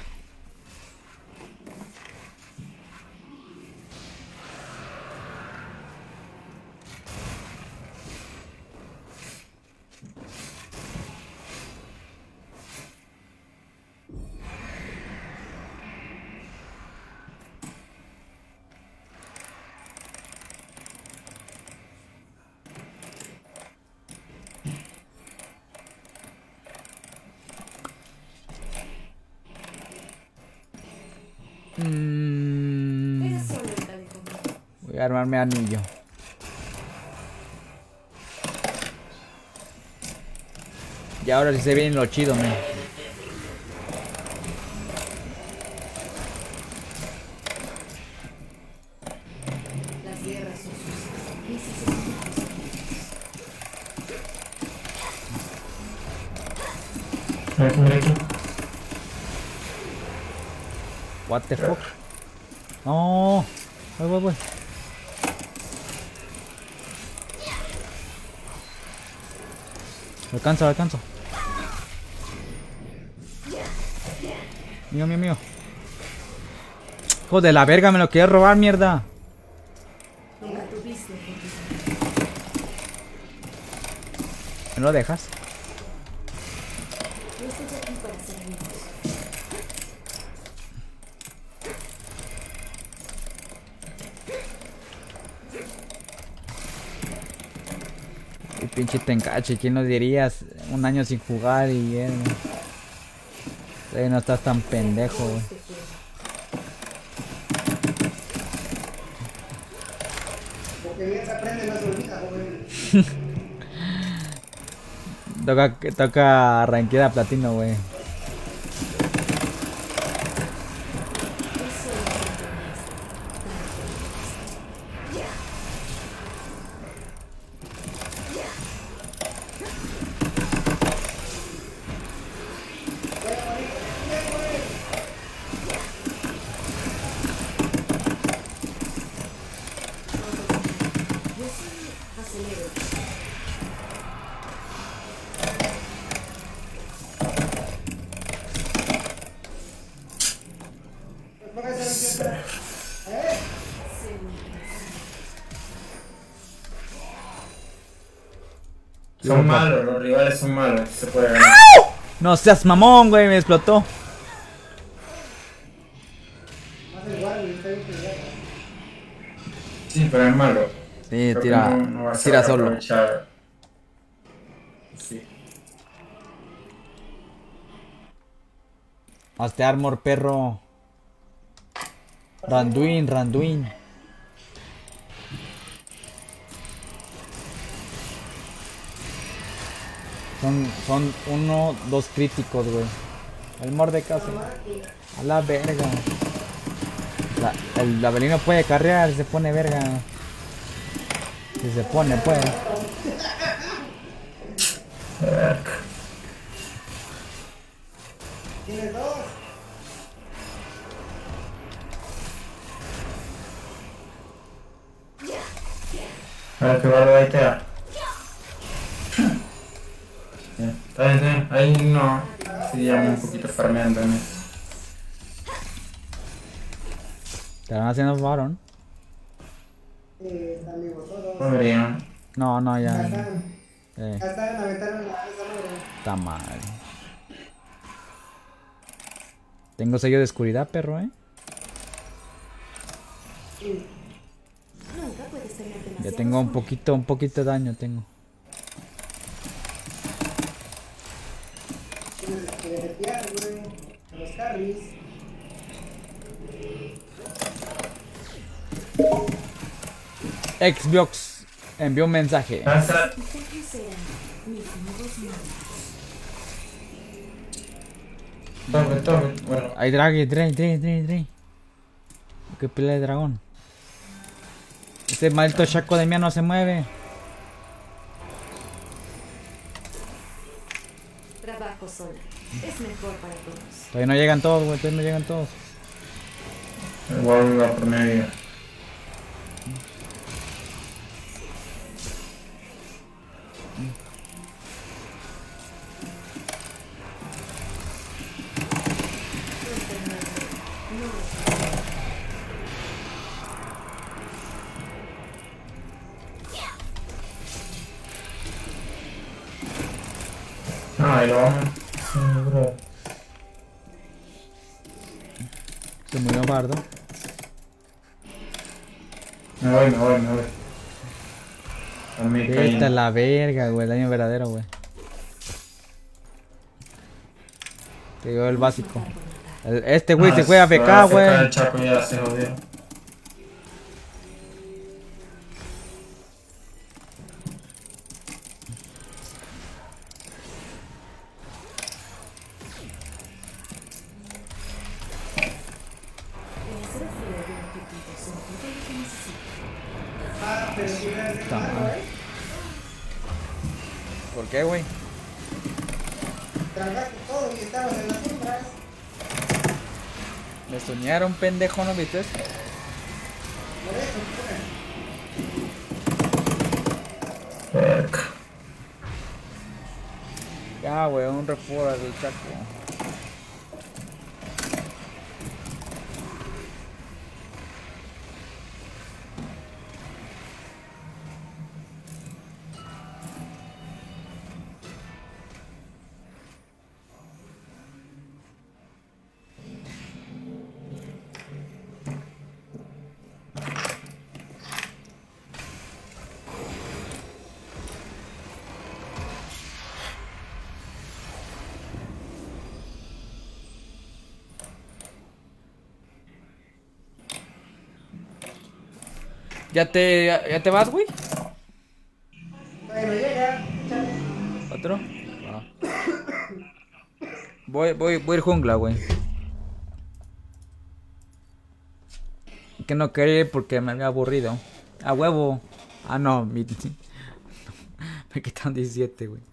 Era solo el calentamiento. Voy a armarme anillo. Y ahora sí se viene lo chido, man. Las guerras son sucias. Necesitamos A ver, por aquí. What the fuck. No. Voy. Lo alcanzo. Mío. Hijo de la verga, me lo quieres robar, mierda. nunca tuviste oportunidad. ¿Me lo dejas? Yo estoy aquí para servirnos. Y pinche Tenkachi, ¿quién lo dirías? Un año sin jugar y él. No estás tan pendejo, güey. Este juego. Porque bien se aprende, no se olvida, joven. Toca arranquear a platino, güey. Eso es lo que yo sí acelero. Póngase a ¿eh? Son malos, los rivales son malos. Se puede ganar. No seas mamón, güey, me explotó. Más el Warwick, está bien peleado. Sí, pero es malo. Sí, Creo que tira, no va a tira saber solo. aprovechar. Sí. Hazte armor, perro. Randuin, Randuin. Son uno, dos críticos, güey. El Mordecai. A la verga. El Abelino puede carrear, se pone verga. Si se pone, pues. Tienes dos. A ver qué barba ahí te da. Está bien, está bien. Ahí no. Sí, ya un poquito farmeando en eso. ¿Te van haciendo varón? Amigos, todos. Podrían. No, no, Ya ya. están. Ya están, aventaron la esa madre. Está mal. Tengo sello de oscuridad, perro, Nunca puedes tener Ya demasiados tengo un puntos. poquito de daño tengo. Tienes que derretear, güey. A los carries. Xbox envió un mensaje. Lanza. Ellos serán mis nuevos manos. Toque. Bueno. Hay drag. Que pelea de dragón. Ese maldito chaco de mía no se mueve. Trabajo sola. Es mejor para todos. Todavía no llegan todos, güey. Todavía no llegan todos. El Warwick va por medio. No, ahí lo vamos. Sí, bro. Se murió Bardo. Me voy. A mí Vete a cayendo. la verga, güey. El daño verdadero, güey. Te dio el básico. Este güey se fue a FK, güey. El Chaco ya se jodió. El acero frío de un pepito son todo lo que necesito. Ah, pero si me has Está mal. ¿Por qué, güey? tragaste todo y estabas en las sombras. Me soñaron, pendejo, ¿no viste? Por eso, Verga. Ya, güey, un refuerzo del chaco. ¿Ya te vas, güey? todavía no llega. Échale. ¿Otro? Va. Voy a ir jungla, güey. Que no quería ir porque me había aburrido. A huevo. Ah, no. Me quitaron 17, güey.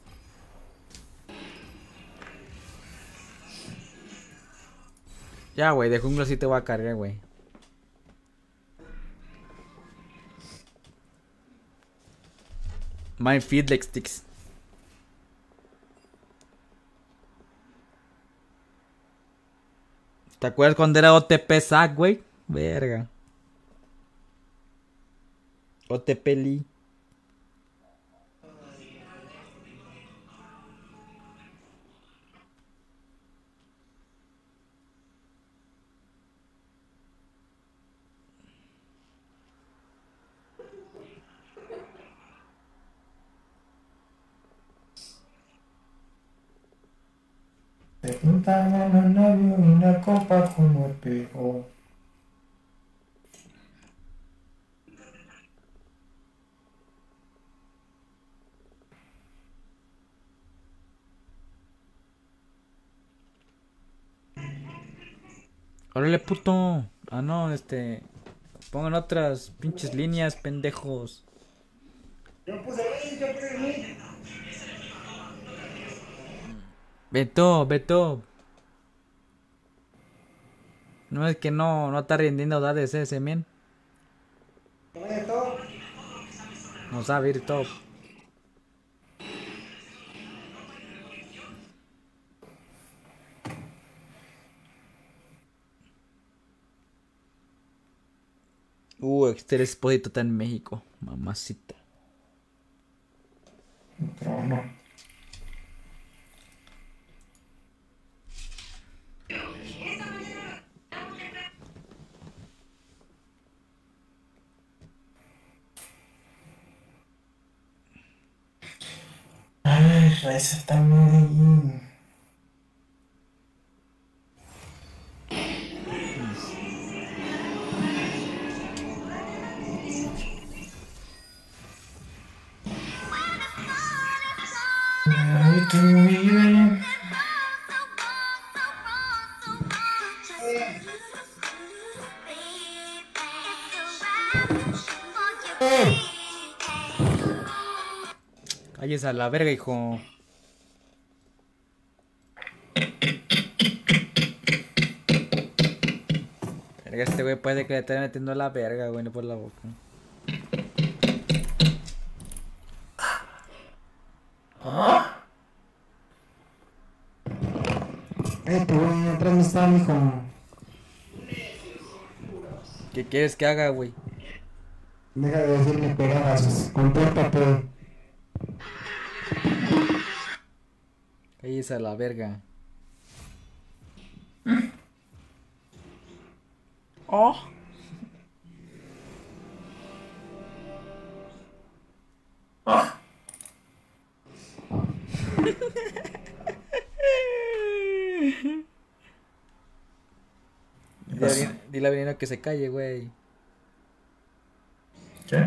Ya, güey, de jungla sí te voy a cargar, güey. My Feedlex Sticks. ¿Te acuerdas cuando era OTP Zack, güey? Verga. OTP Lee. Te juntaron los labios y una copa como espejo. Órale, puto. Ah, no, pongan otras pinches líneas, pendejos. Yo puse mid, yo puse mid. Beto, Beto. No es que no está rindiendo dades ese, men. Que vaya todo. No sabe ir top. Exter Esposito está en México. Mamacita. Pero no. A ver, esa está muy... Ay, tú vive. Cállese a la verga, hijo. Verga, este güey puede que le esté metiendo la verga, güey, no por la boca. Te voy atrás no está, mijo. ¿Qué quieres que haga, güey? Deja de decirme pegadas, compórtate. Cállese a la verga. Oh. Dile a Veneno que se calle, güey. ¿Qué?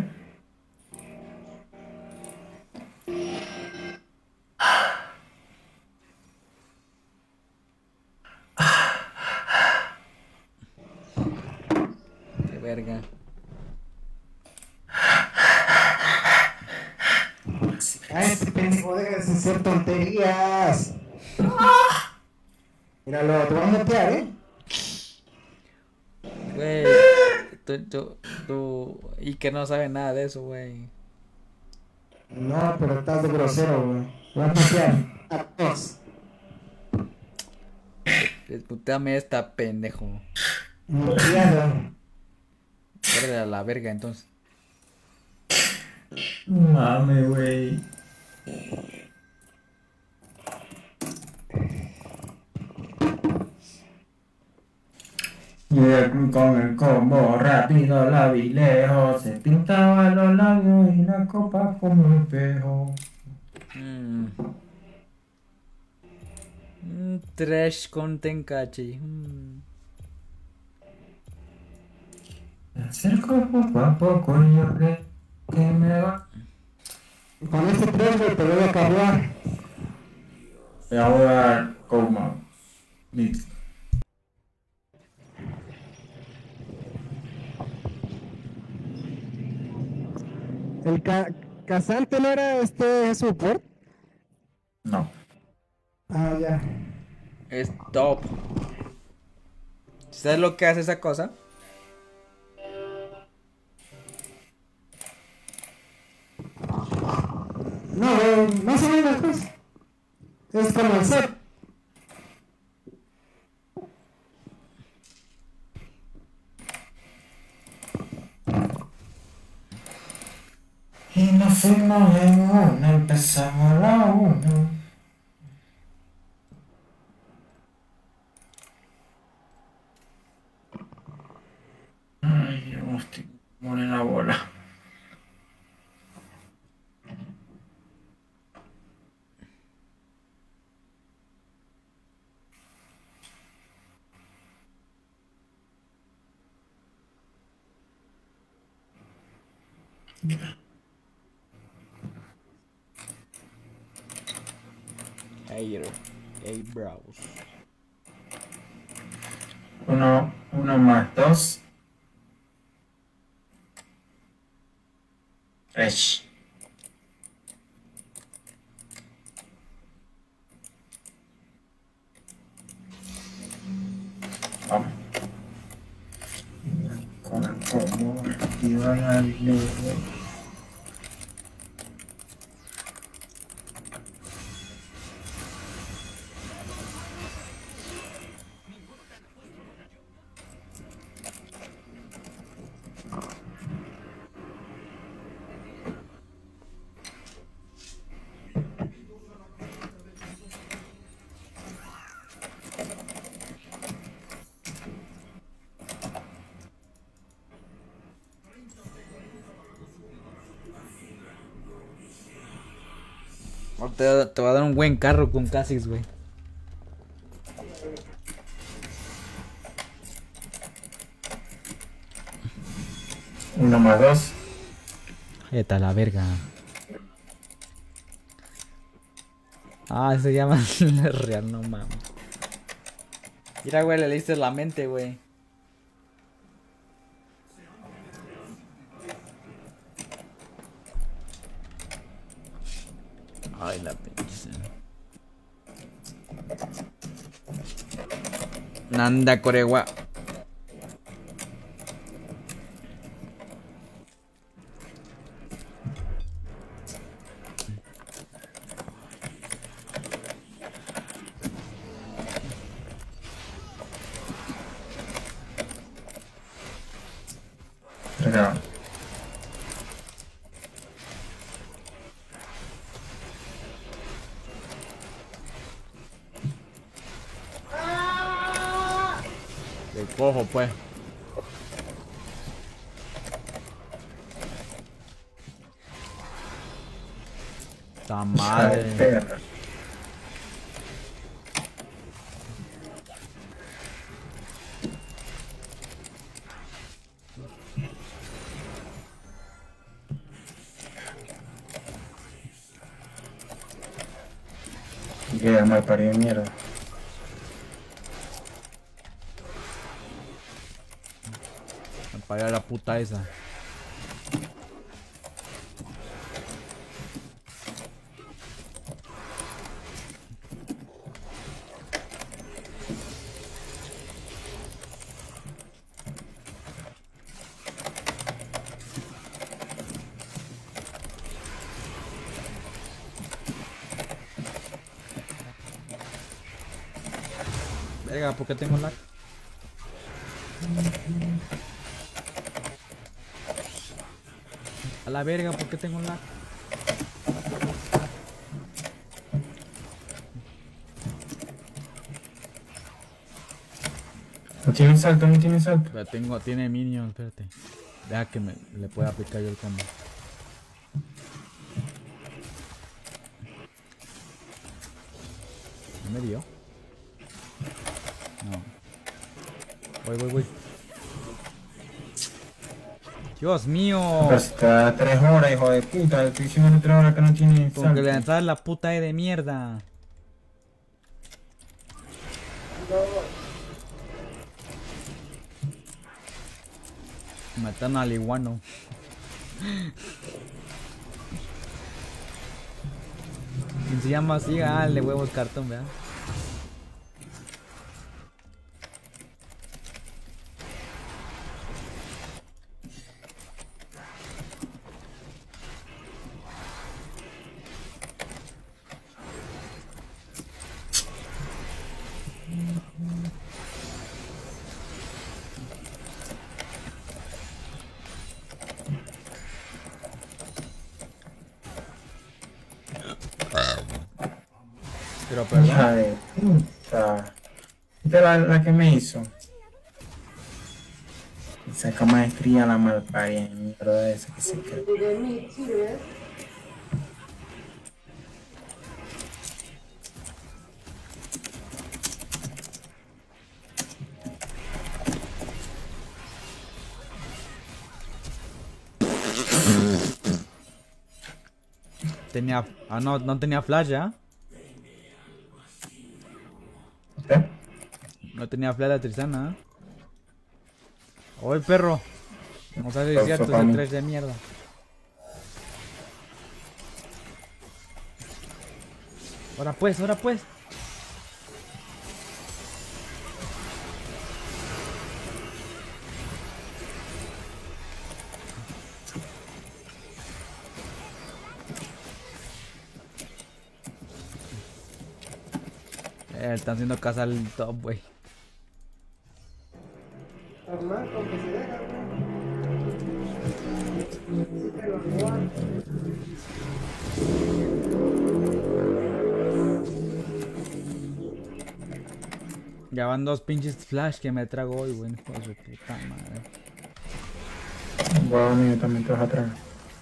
Qué verga. Ay, este pendejo, deja de hacer tonterías. Míralo, te voy a meter, Güey. Tú. Y que no sabe nada de eso, güey. No, pero estás de grosero, güey. Te voy a meter a todos. Disputeame esta, pendejo. Muteado. Córrele a la verga, entonces. Mame, güey. Y con el combo rápido la vi lejos, se pintaba los labios y la copa como un espejo. Trash con Tenkachi. Me acerco poco a poco y yo sé que me va. Con este tren, güey, te voy a cargar. Me voy a dar como listo. El casante no era support. No. Ah, ya. Es top. ¿Sabes lo que hace esa cosa? No, más o menos, pues. Es como el set. Y nos fuimos en una, empezamos a la una. Ay, Dios, estoy como en la bola. Hey, bros. Uno más dos. Tres. Vamos. ¿Cómo activar al nivel? Te va a dar un buen carro con Kha'Zix, güey. Uno más dos. Eta la verga. Ah, se llama real, no mames. Mira, güey, le leíste la mente, güey. Ay, la pinche. Nanda Korewa. Acá. Te cojo, pues. Ta madre. Perra. Que mal parido de mierda. Apaga la puta esa. Verga, ¿por qué tengo lag? A la verga, ¿por qué tengo lag? No tiene salto, no tiene salto. Pero tiene minions, espérate. Deja que le pueda aplicar yo el combo. ¿No me dio? No. Voy. Dios mío. Pero si te da 3 horas, hijo de puta. Estoy diciendo hace 3 horas que no tiene Con que salto. le lanzas la puta E de mierda. Matan al iguano. ¿Quién se llama así? Ah, el de huevos cartón, ¿verdad? Pero perdón. Hija de puta. Esta es la que me hizo. Saca maestría la malparia. Mierda esa que se cree. Tenía... Ah, no tenía flash ya. ¿Eh? No tenía flash la Tristana. Oye, perro. Vamos a ver si es cierto ese 3 de mierda. Ahora pues, ahora pues. Están haciendo casa al top, güey. Normal, con que se deja, güey. Sí te lo juegan. Ya van 2 pinches flash que me trago hoy, güey. Hijo de su puta madre. Bueno, amigo, también te vas a traer.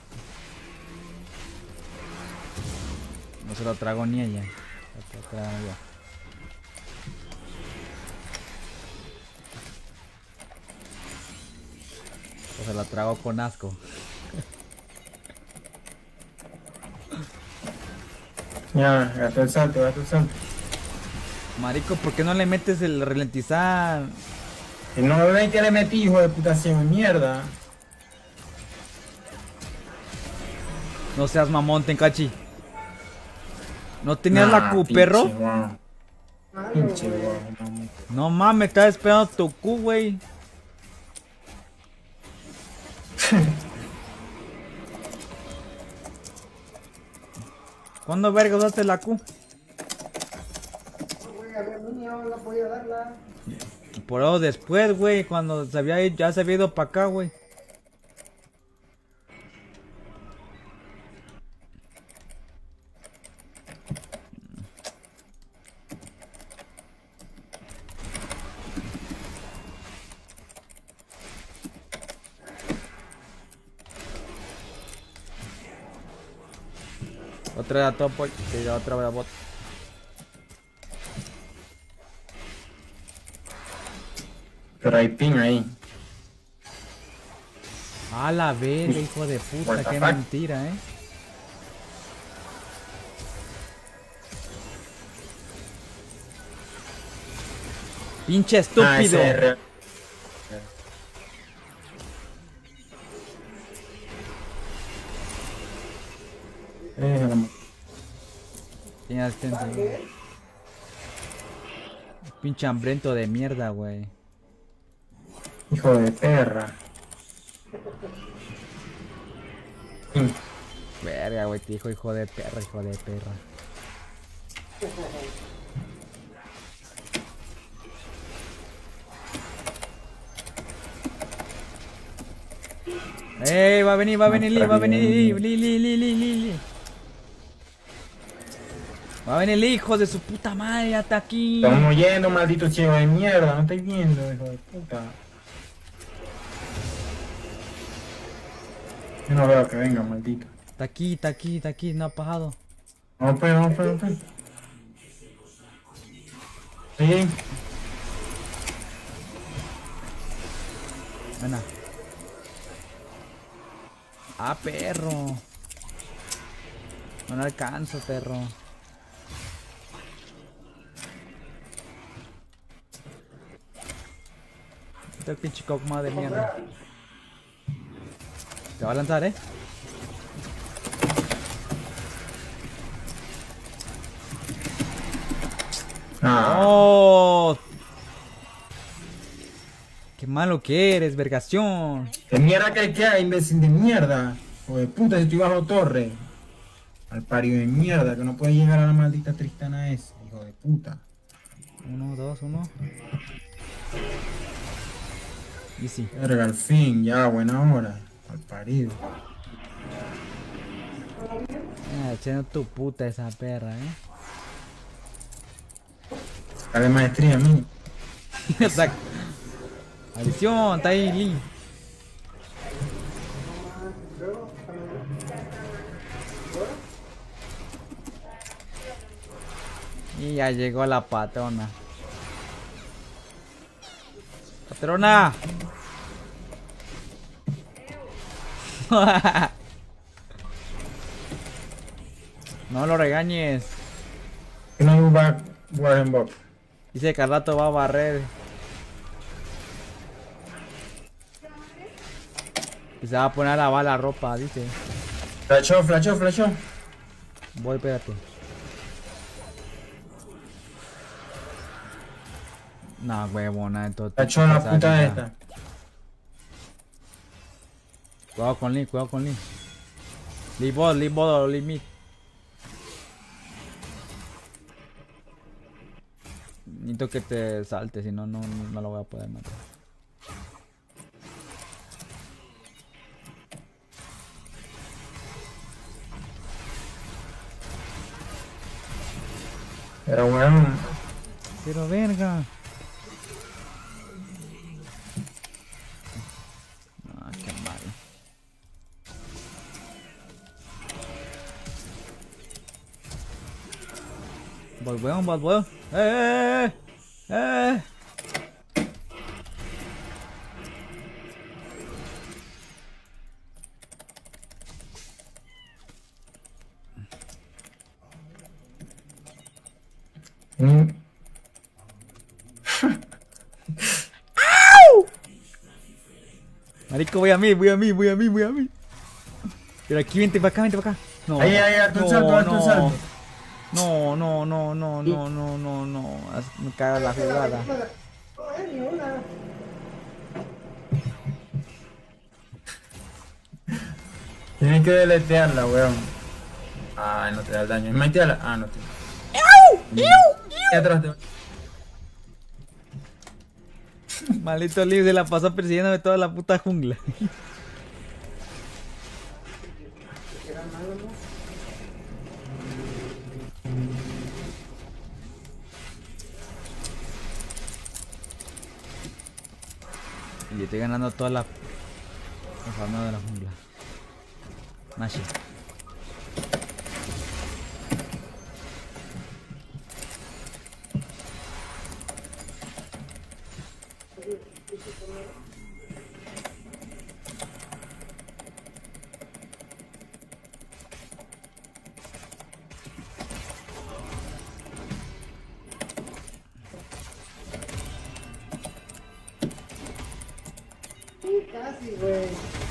No se lo trago ni ella. Lo trago yo. O se la trago con asco. Ya, gasta el salto, gasta el salto. Marico, ¿por qué no le metes el ralentizar? Y no me ven que le metí, hijo de puta, de mierda. No seas mamón, Tenkachi. ¿No tenías la Q, pinche perro? guau. Pinche guau, mamá. No mames, estaba esperando tu Q, güey. ¿Cuándo verga usaste la Q? Güey, a ver, niño, no podía darla. Por eso después, güey, cuando ya se había ido para acá, güey. Otra top, y la otra voy a bot. Pero hay ping ahí. A la verga, hijo de puta, What the qué fuck? mentira, Pinche estúpido. ese es real. Tiene asistencia, güey. Pinche hambriento de mierda, güey. Hijo de perra. Verga, güey, te dijo hijo de perra, hijo de perra. ¡Ey! Va a venir Lee, va a venir Lee. Va a venir el hijo de su puta madre hasta aquí. Estamos yendo, maldito ciego de mierda. No estoy viendo, hijo de puta. Yo no veo que venga, maldito. Está aquí, no ha pasado. Vamos pues, vamos pues, vamos pues. Sí. Ven. Ah, perro. No le alcanzo, perro. Este pinche cogma de mierda. Te va a lanzar, Ah, ¡Oh! ¡Qué malo que eres, vergación! ¿qué mierda que queda, imbécil de mierda? Hijo de puta, si estoy bajo torre. Al parido de mierda, que no puede llegar a la maldita Tristana ese, hijo de puta. 1, 2, 1. Y sí. Verga, al fin, ya, buena hora. Al parido. Echando tu puta esa perra, Dale maestría, mí. Exacto. Adición, está ahí, Lee. Y ya llegó la patrona. ¡Patrona! No lo regañes. Que no va a Warren Bob. Dice que al rato va a barrer. Y se va a poner a lavar la ropa, dice. Flashó. Voy, espérate. No, huevona, entonces. Flashó la puta esta. Cuidado con Lee, cuidado con Lee. Lee bot, Lee mid. Necesito que te salte, si no, no lo voy a poder matar. Pero weón. Pero verga. Ah, qué mal. Bot weón. ¡Eh! Marico, voy a mí. Pero aquí vente para acá. No. Ahí, hazte un salto. No. Me caga la jugada. Tienes que deletearla, weón. Ay, no te da el daño. Métela. Ah, no te. Atrás de... Maldito Lee se la pasó persiguiéndome toda la puta jungla. Y yo estoy ganando toda la fauna de la jungla. Nashi. Casi, güey.